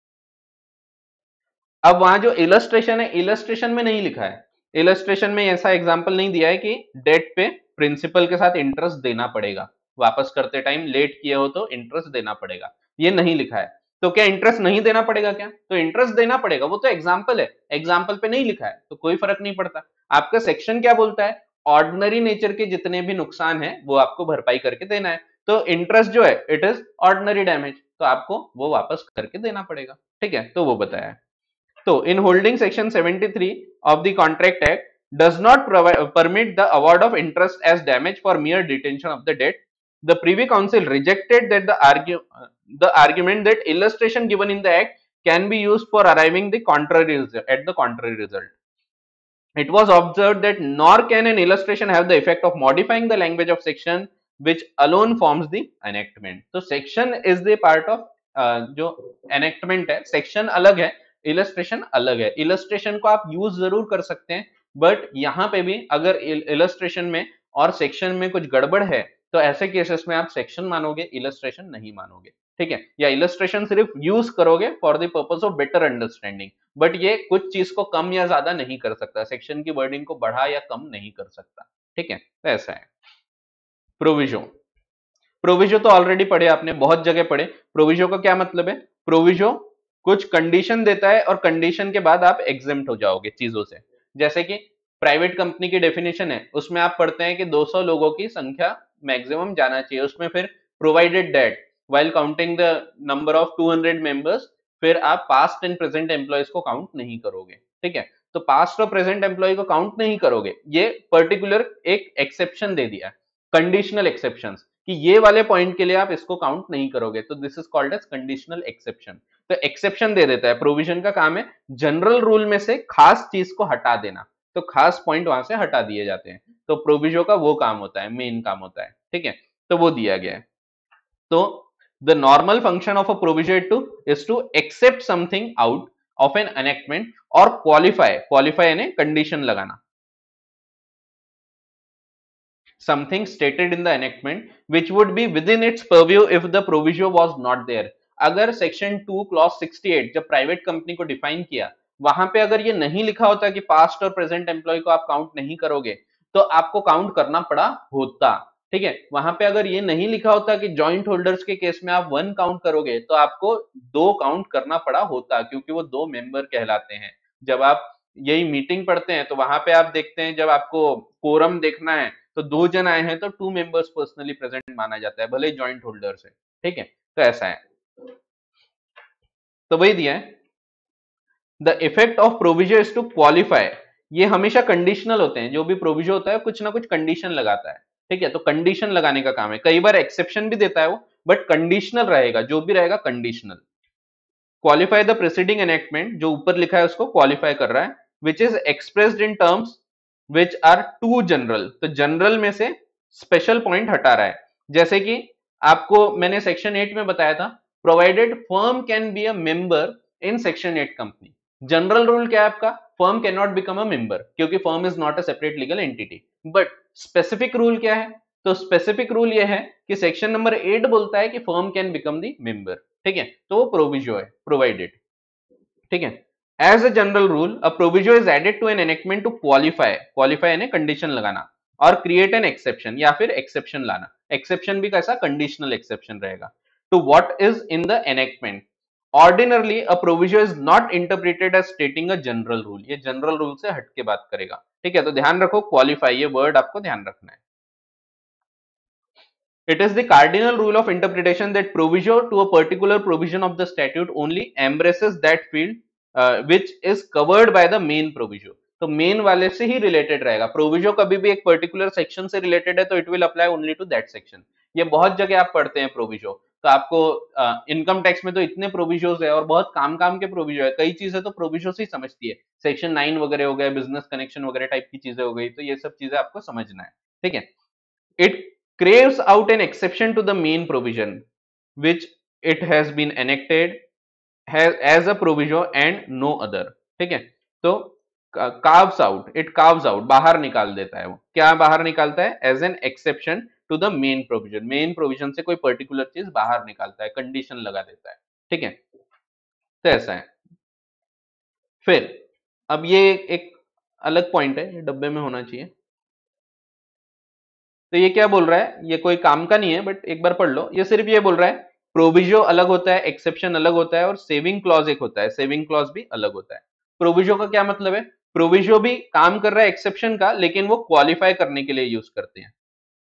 अब वहां जो इलस्ट्रेशन है, इलस्ट्रेशन में नहीं लिखा है, इलस्ट्रेशन में ऐसा एग्जांपल नहीं दिया है कि डेट पे प्रिंसिपल के साथ इंटरेस्ट देना पड़ेगा, वापस करते टाइम लेट किए हो तो इंटरेस्ट देना पड़ेगा, ये नहीं लिखा है। तो क्या इंटरेस्ट नहीं देना पड़ेगा क्या, तो इंटरेस्ट देना पड़ेगा, वो तो एग्जाम्पल है, एग्जाम्पल पे नहीं लिखा है तो कोई फर्क नहीं पड़ता। आपका सेक्शन क्या बोलता है, ऑर्डिनरी नेचर के जितने भी नुकसान है वो आपको भरपाई करके देना है, तो इंटरेस्ट जो है इट इज ऑर्डिनरी डैमेज, तो आपको वो वापस करके देना पड़ेगा। ठीक है, तो वो बताया है। So, in holding section 73 of the Contract Act does not permit the award of interest as damage for mere detention of the debt. The Privy Council rejected that the argument that illustration given in the Act can be used for arriving the contrary at the contrary result. It was observed that nor can an illustration have the effect of modifying the language of section which alone forms the enactment. So section is the part of जो enactment है, section अलग है, illustration अलग है। illustration को आप use जरूर कर सकते हैं, बट यहाँ पे भी अगर illustration में और section में कुछ गड़बड़ है तो ऐसे केसेस में आप सेक्शन मानोगे, illustration नहीं मानोगे। ठीक है, या illustration सिर्फ यूज करोगे for the purpose of better understanding, but ये कुछ चीज को कम या ज्यादा नहीं कर सकता, सेक्शन की वर्डिंग को बढ़ा या कम नहीं कर सकता। ठीक है, तो ऐसा है। प्रोविजो, प्रोविजो तो ऑलरेडी पढ़े आपने, बहुत जगह पढ़े। प्रोविजो का क्या मतलब है, प्रोविजो कुछ कंडीशन देता है और कंडीशन के बाद आप एग्जेम्प्ट हो जाओगे चीजों से। जैसे कि प्राइवेट कंपनी की डेफिनेशन है, उसमें आप पढ़ते हैं कि 200 लोगों की संख्या मैक्सिमम जाना चाहिए, उसमें फिर provided that while counting the number of 200 members, फिर आप पास्ट एंड प्रेजेंट एम्प्लॉयज को काउंट नहीं करोगे। ठीक है, तो पास्ट और प्रेजेंट एम्प्लॉय को काउंट नहीं करोगे, ये पर्टिकुलर एक एक्सेप्शन दे दिया, कंडीशनल एक्सेप्शन, कि ये वाले पॉइंट के लिए आप इसको काउंट नहीं करोगे, तो this is called as conditional exception. तो एक्सेप्शन दे देता है, प्रोविजन का काम है जनरल रूल में से खास चीज को हटा देना, तो खास पॉइंट वहां से हटा दिए जाते हैं, तो प्रोविजो का वो काम होता है, मेन काम होता है। ठीक है, तो वो दिया गया है। तो the normal function of a provision is to accept something out of an enactment or qualify यानी condition लगाना, something stated in the enactment which would be within its purview if the proviso was not there. अगर section 2 clause 68 जब private company को define किया, वहां पे अगर ये नहीं लिखा होता कि पास्ट और प्रेजेंट एम्प्लॉय को आप काउंट नहीं करोगे, तो आपको काउंट करना पड़ा होता। ठीक है, वहां पे अगर ये नहीं लिखा होता कि जॉइंट होल्डर्स के केस में आप 1 काउंट करोगे तो आपको 2 काउंट करना पड़ा होता, क्योंकि वो 2 मेंबर कहलाते हैं। जब आप यही मीटिंग पढ़ते हैं तो वहां पे आप देखते हैं, जब आपको कोरम देखना है तो 2 जन आए हैं तो 2 मेंबर्स पर्सनली प्रेजेंट माना जाता है, भले ही जॉइंट होल्डर्स है। ठीक है, तो ऐसा है। तो वही दिया है, the effect of proviso is to qualify. ये हमेशा कंडीशनल होते हैं, जो भी प्रोविजो होता है कुछ ना कुछ कंडीशन लगाता है। ठीक है, तो कंडीशन लगाने का काम है, कई बार एक्सेप्शन भी देता है वो, बट कंडीशनल रहेगा, जो भी रहेगा conditional. Qualify the preceding enactment, जो ऊपर लिखा है उसको क्वालिफाई कर रहा है, which is expressed in terms which are too general. तो जनरल में से स्पेशल पॉइंट हटा रहा है। जैसे कि आपको मैंने सेक्शन 8 में बताया था, provided firm can be a member in section 8 company. General rule क्या है आपका, firm can not become a member, क्योंकि firm is not a separate legal entity. But specific rule क्या है, तो स्पेसिफिक रूल यह है कि सेक्शन नंबर 8 बोलता है कि firm can become the member. ठीक है, तो वो प्रोविजो है, प्रोवाइडेड। ठीक है, as a general rule a proviso is added to an enactment to qualify, qualify यानी कंडीशन लगाना, और क्रिएट एन एक्सेप्शन या फिर एक्सेप्शन लाना। एक्सेप्शन भी कैसा, कंडीशनल एक्सेप्शन रहेगा to what is in the enactment. Ordinarily a proviso is not interpreted as stating a general rule, ये जनरल रूल से हटके बात करेगा। ठीक है, तो ध्यान रखो क्वालिफाई, ये वर्ड आपको ध्यान रखना है। It is the cardinal rule of interpretation that proviso to a particular provision of the statute only embraces that field which is covered by the main proviso. तो मेन वाले से ही रिलेटेड रहेगा। Proviso कभी भी एक पर्टिकुलर सेक्शन से related है तो it will apply only to that section. ये बहुत जगह आप पढ़ते हैं प्रोविजो, तो आपको इनकम टैक्स में तो इतने प्रोविजोज है, और बहुत काम काम के प्रोविजो है, कई चीजें तो प्रोविजो से ही समझती है। सेक्शन 9 वगैरह हो गए, बिजनेस कनेक्शन वगैरह टाइप की चीजें हो गई, तो ये सब चीजें आपको समझना है। ठीक है, it craves out an exception to the main provision which it has been enacted has as a proviso and no other। ठीक है, तो carves out, it carves out, बाहर निकाल देता है। वो क्या बाहर निकालता है, as an exception to the main provision, main provision से कोई पर्टिकुलर चीज बाहर निकालता है, कंडीशन लगा देता है। ठीक है, तो ऐसा है। फिर अब ये एक अलग पॉइंट है, ये डब्बे में होना चाहिए। तो ये क्या बोल रहा है, ये कोई काम का नहीं है, बट एक बार पढ़ लो। ये सिर्फ ये बोल रहा है प्रोविजो अलग होता है, एक्सेप्शन अलग होता है, और सेविंग क्लॉज एक होता है, सेविंग क्लॉज भी अलग होता है। प्रोविजो का क्या मतलब है, प्रोविजो भी काम कर रहा है एक्सेप्शन का, लेकिन वो क्वालिफाई करने के लिए यूज करते हैं।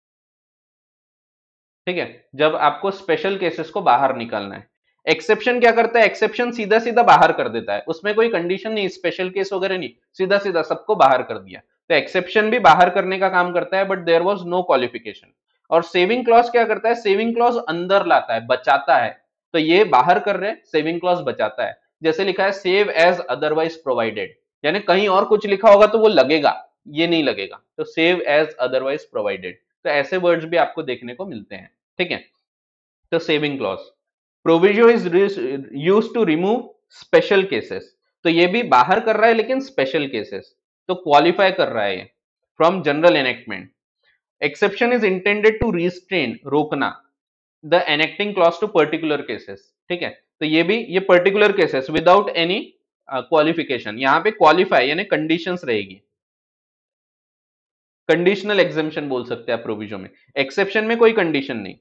ठीक है, जब आपको स्पेशल केसेस को बाहर निकालना है। एक्सेप्शन क्या करता है, एक्सेप्शन सीधा सीधा बाहर कर देता है, उसमें कोई कंडीशन नहीं, स्पेशल केस वगैरह नहीं, सीधा सीधा सबको बाहर कर दिया। तो एक्सेप्शन भी बाहर करने का काम करता है, but there was no qualification. और सेविंग क्लॉज क्या करता है, सेविंग क्लॉज अंदर लाता है, बचाता है। तो ये बाहर कर रहे, सेविंग क्लॉज बचाता है। जैसे लिखा है सेव एज अदरवाइज प्रोवाइडेड, यानी कहीं और कुछ लिखा होगा तो वो लगेगा, ये नहीं लगेगा, तो सेव एज अदरवाइज प्रोवाइडेड। तो ऐसे वर्ड्स भी आपको देखने को मिलते हैं। ठीक है, तो saving clause, proviso is use to remove special cases. तो ये भी बाहर कर रहा है लेकिन स्पेशल केसेस, तो क्वालिफाई कर रहा है from general enactment. Exception is intended to restrain, रोकना, the enacting clause to particular cases. ठीक है, तो ये भी, ये particular cases without any qualification, यहां पे क्वालिफाई यानी कंडीशंस रहेगी। कंडीशनल एग्जेम्पशन बोल सकते हैं आप प्रोविजो में, एक्सेप्शन में कोई कंडीशन नहीं।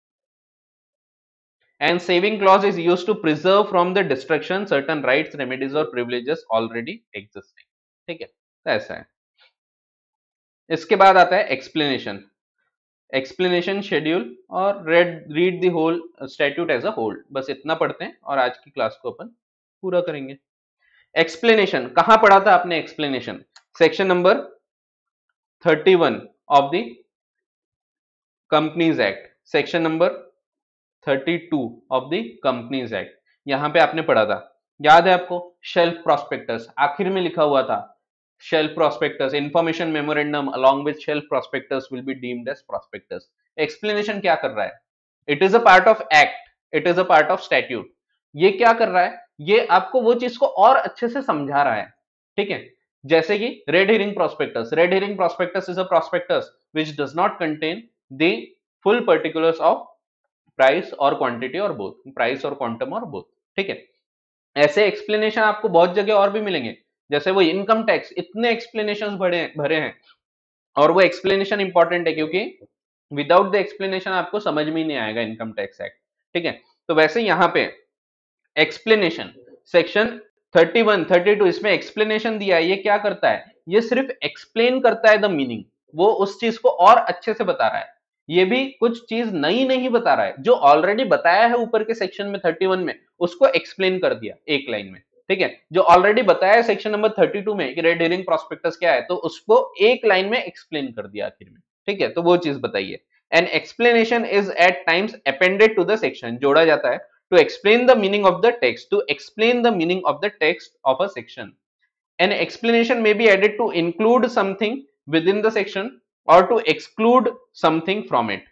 And saving clause is used to preserve from the destruction certain rights, remedies or privileges already existing। ठीक है, तो ऐसा है। इसके बाद आता है एक्सप्लेनेशन, एक्सप्लेनेशन शेड्यूल, और read the whole statute as a whole. बस इतना पढ़ते हैं और आज की क्लास को अपन पूरा करेंगे। एक्सप्लेनेशन कहां पढ़ा था आपने, explanation section number 31 of the companies act, section number 32 of the companies act, यहां पे आपने पढ़ा था, याद है आपको। शेल्फ प्रोस्पेक्टस आखिर में लिखा हुआ था, shelf prospectus information memorandum along with shelf prospectus will be deemed as prospectus. Explanation क्या कर रहा है, it is a part of act, it is a part of statute. ये क्या कर रहा है, ये आपको वो चीज को और अच्छे से समझा रहा है। ठीक है, जैसे कि red herring prospectus, red herring prospectus is a prospectus which does not contain the full particulars of price और क्वांटिटी और बोथ, प्राइस और क्वांटम और बोथ। ठीक है, ऐसे एक्सप्लेनेशन आपको बहुत जगह और भी मिलेंगे। जैसे वो इनकम टैक्स, इतने एक्सप्लेनेशंस भरे भरे हैं, और वो एक्सप्लेनेशन इंपॉर्टेंट है क्योंकि विदाउट द एक्सप्लेनेशन आपको समझ में ही नहीं आएगा इनकम टैक्स एक्ट, ठीक है। तो वैसे यहां पे एक्सप्लेनेशन, सेक्शन 31 32 इसमें एक्सप्लेनेशन दिया है। ये क्या करता है, ये सिर्फ एक्सप्लेन करता है द मीनिंग, वो उस चीज को और अच्छे से बता रहा है। ये भी कुछ चीज नई नहीं बता रहा है, जो ऑलरेडी बताया है ऊपर के सेक्शन में 31 में उसको एक्सप्लेन कर दिया एक लाइन में, ठीक है। जो ऑलरेडी बताया है सेक्शन नंबर 32 में कि रेड हेरिंग प्रोस्पेक्टस क्या है, तो उसको एक लाइन में एक्सप्लेन कर दिया आखिर में, ठीक है। तो वो चीज बताइए। An explanation is at times appended to the section, जोड़ा जाता है to explain the meaning of the text, to explain the meaning of the text of a section. An explanation may be added to include something within the section or to exclude something from it.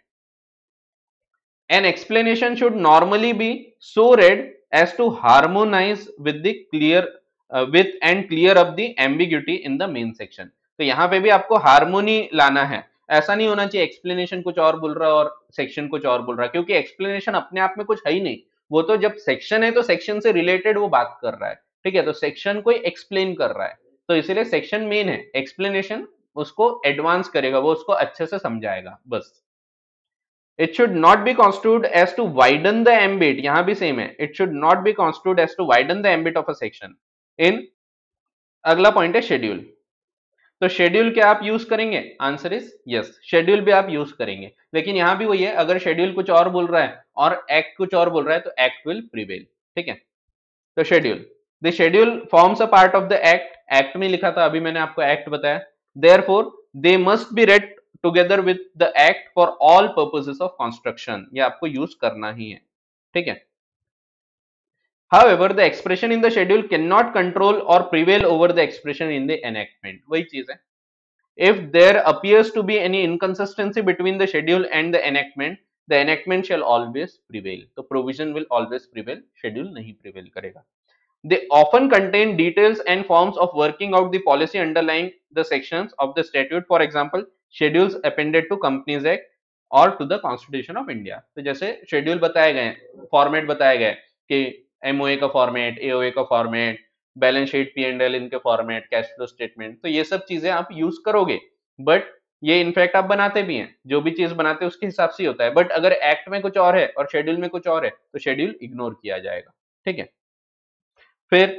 An explanation should normally be so read as to harmonize with the clear with and clear up the ambiguity in the main section. तो यहाँ पे भी आपको harmony लाना है, ऐसा नहीं होना चाहिए एक्सप्लेनेशन कुछ और बोल रहा है और सेक्शन कुछ और बोल रहा है, क्योंकि एक्सप्लेनेशन अपने आप में कुछ है ही नहीं। वो तो जब सेक्शन है तो सेक्शन से रिलेटेड वो बात कर रहा है, ठीक है। तो सेक्शन को एक्सप्लेन कर रहा है, तो इसीलिए सेक्शन मेन है, एक्सप्लेनेशन उसको एडवांस करेगा, वो उसको अच्छे से समझाएगा बस। It should not be construed as to widen the ambit, यहां भी सेम है, it should not be construed as to widen the ambit of a section in। अगला पॉइंट है शेड्यूल। तो शेड्यूल क्या आप यूज करेंगे, आंसर इज यस, शेड्यूल भी आप यूज करेंगे। लेकिन यहां भी वही है, अगर शेड्यूल कुछ और बोल रहा है और एक्ट कुछ और बोल रहा है तो एक्ट विल प्रिवेल, ठीक है। तो schedule, the schedule forms a part of the act, act में लिखा था, अभी मैंने आपको एक्ट बताया। Therefore they must be read together with the act for all purposes of construction, ये आपको यूज करना ही है, ठीक है। However, the expression in the schedule cannot control or prevail over the expression in the enactment, वही चीज है। If there appears to be any inconsistency between the schedule and the enactment shall always prevail, तो provision will always prevail, schedule नहीं prevail करेगा। They often contain details and forms of working out the policy underlying the sections of the statute, for example schedules appended to Companies Act और to the Constitution of India। तो जैसे schedule बताए गए, format बताए गए कि MOA का format, AOA का format, balance sheet P and L इनके फॉर्मेट, कैश फ्लो स्टेटमेंट, तो ये सब चीजें आप यूज करोगे। बट ये इनफैक्ट आप बनाते भी हैं, जो भी चीज बनाते हैं उसके हिसाब से ही होता है। बट अगर एक्ट में कुछ और है और शेड्यूल में कुछ और है तो शेड्यूल इग्नोर किया जाएगा, ठीक है। फिर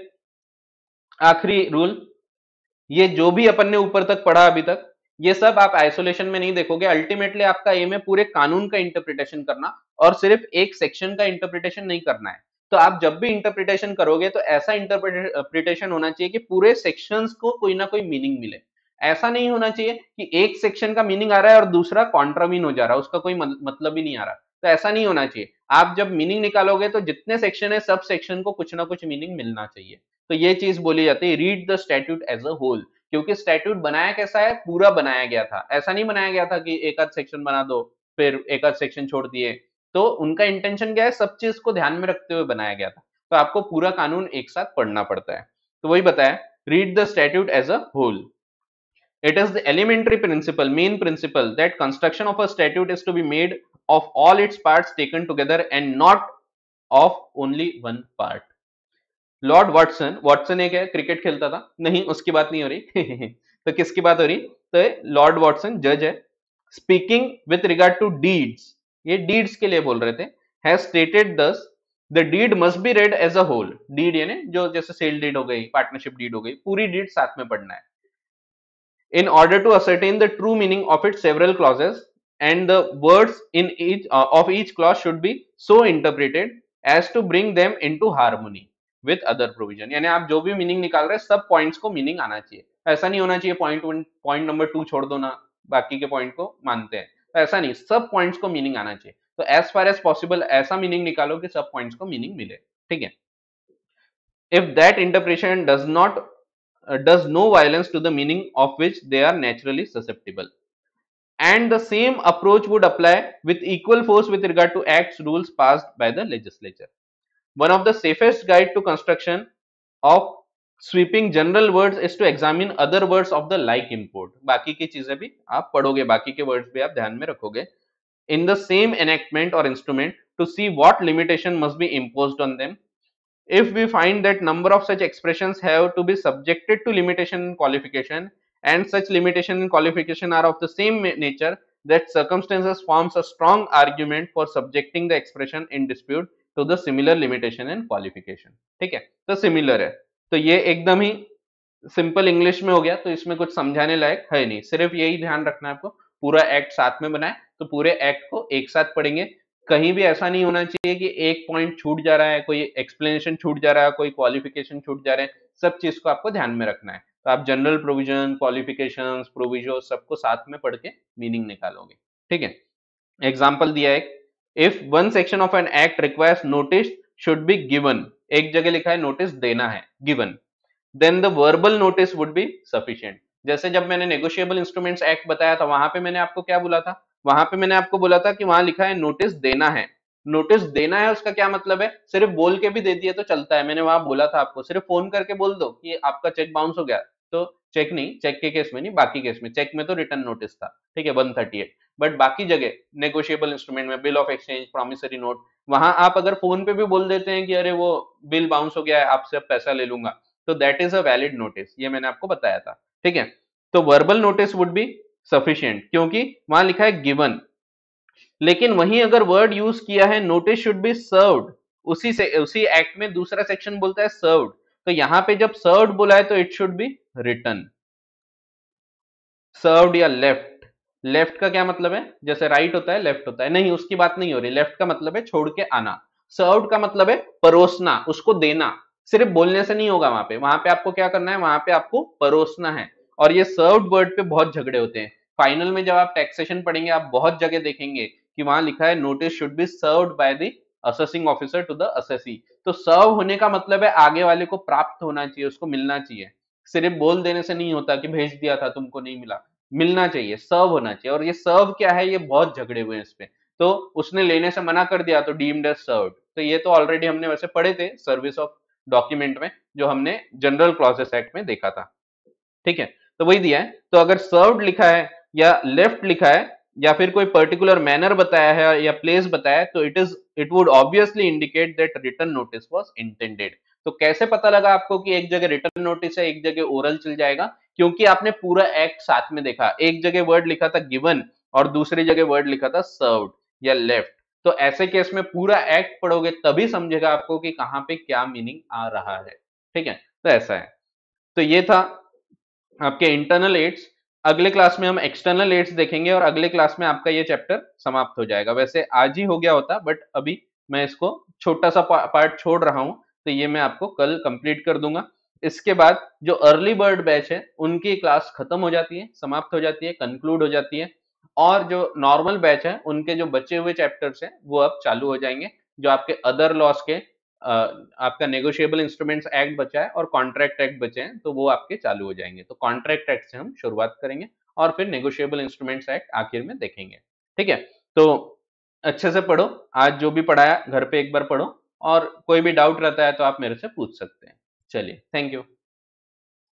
आखिरी रूल, ये जो भी अपन ने ऊपर तक पढ़ा अभी तक, ये सब आप आइसोलेशन में नहीं देखोगे। अल्टीमेटली आपका एम है पूरे कानून का इंटरप्रिटेशन करना, और सिर्फ एक सेक्शन का इंटरप्रिटेशन नहीं करना है। तो आप जब भी इंटरप्रिटेशन करोगे तो ऐसा इंटरप्रिटेशन होना चाहिए कि पूरे सेक्शंस को कोई ना कोई मीनिंग मिले। ऐसा नहीं होना चाहिए कि एक सेक्शन का मीनिंग आ रहा है और दूसरा कॉन्ट्रावीन हो जा रहा है, उसका कोई मतलब ही नहीं आ रहा। तो ऐसा नहीं होना चाहिए। आप जब मीनिंग निकालोगे तो जितने सेक्शन है सब सेक्शन को कुछ ना कुछ मीनिंग मिलना चाहिए। तो ये चीज बोली जाती है read the statute as a whole, क्योंकि स्टैट्यूट बनाया कैसा है, पूरा बनाया गया था। ऐसा नहीं बनाया गया था कि एक आध सेक्शन बना दो फिर एक आध सेक्शन छोड़ दिए। तो उनका इंटेंशन क्या है, सब चीज को ध्यान में रखते हुए बनाया गया था। तो आपको पूरा कानून एक साथ पढ़ना पड़ता है। तो वही बताया, read the statute as a whole. It is the elementary principle, main principle, that construction of a statute is to be made of all its parts taken together and not of only one part. Lord Watson, Watson एक है cricket खेलता था, नहीं उसकी बात नहीं हो रही तो किसकी बात हो रही, तो लॉर्ड वॉटसन जज है। Speaking with regard to deeds, ये डीड्स के लिए बोल रहे थे, has stated thus, the deed must be read as a whole. Deed यानी जो जैसे सेल डीड हो गई, पार्टनरशिप डीड हो गई, पूरी डीड साथ में पढ़ना है। In order to ascertain the true meaning of its several clauses, and the words in each of each clause should be so interpreted as to bring them into harmony with other provision। यानी आप जो भी meaning निकाल रहे हैं सब points को meaning आना चाहिए। ऐसा नहीं होना चाहिए पॉइंट वन पॉइंट नंबर 2 छोड़ दो ना, बाकी के पॉइंट को मानते हैं, तो ऐसा नहीं, सब पॉइंट्स को मीनिंग आना चाहिए। तो एज फार एज पॉसिबल ऐसा मीनिंग निकालो कि सब पॉइंट्स को मीनिंग मिले, ठीक है। If that interpretation does no violence to the meaning of which they are naturally susceptible, and the same approach would apply with equal force with regard to acts rules passed by the legislature. One of the safest guide to construction of sweeping general words is to examine other words of the like import। बाकी की चीजें भी आप पढ़ोगे, बाकी के words भी आप ध्यान में रखोगे in the same enactment or instrument to see what limitation must be imposed on them. If we find that number of such expressions have to be subjected to limitation and qualification, and such limitation and qualification are of the same nature that circumstances forms a strong argument for subjecting the expression in dispute to the similar limitation and qualification। ठीक है, तो similar है, तो ये एकदम ही simple English में हो गया, तो इसमें कुछ समझाने लायक है नहीं, सिर्फ यही ध्यान रखना है आपको, पूरा एक्ट साथ में बनाए तो पूरे एक्ट को एक साथ पढ़ेंगे। कहीं भी ऐसा नहीं होना चाहिए कि एक पॉइंट छूट जा रहा है, कोई एक्सप्लेनेशन छूट जा रहा है, कोई क्वालिफिकेशन छूट जा रहे हैं, सब चीज को आपको ध्यान में रखना है। तो आप जनरल प्रोविजन, क्वालिफिकेशंस, प्रोविजन सबको साथ में पढ़ के मीनिंग निकालोगे। ठीक है, एग्जाम्पल दिया है, if one section of an act requires notice should be given, एक जगह लिखा है नोटिस देना है, given, then the verbal notice would be sufficient. जैसे जब मैंने नेगोशिएबल इंस्ट्रूमेंट्स एक्ट बताया था, वहां पे मैंने आपको क्या बोला था, वहां पे मैंने आपको बोला था कि वहां लिखा है नोटिस देना है। नोटिस देना है उसका क्या मतलब है, सिर्फ बोल के भी दे दिए तो चलता है, मैंने वहां बोला था आपको, सिर्फ फोन करके बोल दो कि आपका चेक बाउंस हो गया, तो चेक नहीं, चेक के केस में नहीं, बाकी केस में, चेक में तो रिटर्न नोटिस था, ठीक है 138, बट बाकी जगह नेगोशिएबल इंस्ट्रूमेंट में, bill of exchange, promissory note, वहां आप अगर फोन पे भी बोल देते हैं कि अरे वो बिल बाउंस हो गया है, आपसे अब पैसा ले लूंगा, तो that is a valid notice, ये मैंने आपको बताया था। ठीक है, तो verbal notice would be sufficient, क्योंकि वहां लिखा है गिवन, लेकिन वहीं अगर वर्ड यूज किया है नोटिस शुड बी सर्व्ड, उसी एक्ट में दूसरा सेक्शन बोलता है सर्व्ड, तो यहां पे जब सर्व्ड बोला है तो it should be written. Served या लेफ्ट, लेफ्ट का क्या मतलब है, जैसे राइट होता है लेफ्ट होता है, नहीं उसकी बात नहीं हो रही, लेफ्ट का मतलब है छोड़ के आना, सर्व्ड का मतलब है परोसना, उसको देना, सिर्फ बोलने से नहीं होगा, वहां पे आपको क्या करना है, वहां पे आपको परोसना है। और ये सर्व्ड वर्ड पे बहुत झगड़े होते हैं, फाइनल में जब आप टैक्सेशन पढ़ेंगे आप बहुत जगह देखेंगे कि वहां लिखा है notice should be served by the assessing officer to the assessee, तो सर्व होने का मतलब है आगे वाले को प्राप्त होना चाहिए, उसको मिलना चाहिए, सिर्फ बोल देने से नहीं होता कि भेज दिया था तुमको नहीं मिला, मिलना चाहिए, सर्व होना चाहिए। और ये सर्व क्या है, ये बहुत झगड़े हुए हैं इस पे, तो उसने लेने से मना कर दिया तो डीम्ड एज सर्व्ड, तो ये तो ऑलरेडी हमने वैसे पढ़े थे सर्विस ऑफ डॉक्यूमेंट में, जो हमने जनरल क्लॉजेस एक्ट में देखा था। ठीक है, तो वही दिया है, तो अगर सर्व्ड लिखा है या लेफ्ट लिखा है या फिर कोई पर्टिकुलर मैनर बताया है या प्लेस बताया है, तो it would obviously indicate that written notice was intended. तो कैसे पता लगा आपको कि एक जगह रिटन नोटिस है, एक जगह ओरल चल जाएगा, क्योंकि आपने पूरा एक्ट साथ में देखा, एक जगह वर्ड लिखा था गिवन और दूसरी जगह वर्ड लिखा था सर्व्ड या लेफ्ट, तो ऐसे केस में पूरा एक्ट पढ़ोगे तभी समझेगा आपको कि कहां पे क्या मीनिंग आ रहा है। ठीक है, तो ऐसा है, तो ये था आपके इंटरनल एड्स। अगले क्लास में हम एक्सटर्नल एड्स देखेंगे और अगले क्लास में आपका ये चैप्टर समाप्त हो जाएगा, वैसे आज ही हो गया होता बट अभी मैं इसको छोटा सा पार्ट छोड़ रहा हूं, तो ये मैं आपको कल कंप्लीट कर दूंगा। इसके बाद जो अर्ली बर्ड बैच है उनकी क्लास खत्म हो जाती है, समाप्त हो जाती है, कंक्लूड हो जाती है, और जो नॉर्मल बैच है उनके जो बचे हुए चैप्टर्स हैं वो अब चालू हो जाएंगे, जो आपके अदर लॉस के आपका नेगोशिएबल इंस्ट्रूमेंट्स एक्ट बचा है और कॉन्ट्रैक्ट एक्ट बचे हैं, तो वो आपके चालू हो जाएंगे। तो कॉन्ट्रैक्ट एक्ट से हम शुरुआत करेंगे और फिर नेगोशिएबल इंस्ट्रूमेंट्स एक्ट आखिर में देखेंगे। ठीक है, तो अच्छे से पढ़ो, आज जो भी पढ़ाया घर पे एक बार पढ़ो, और कोई भी डाउट रहता है तो आप मेरे से पूछ सकते हैं। चलिए, थैंक यू।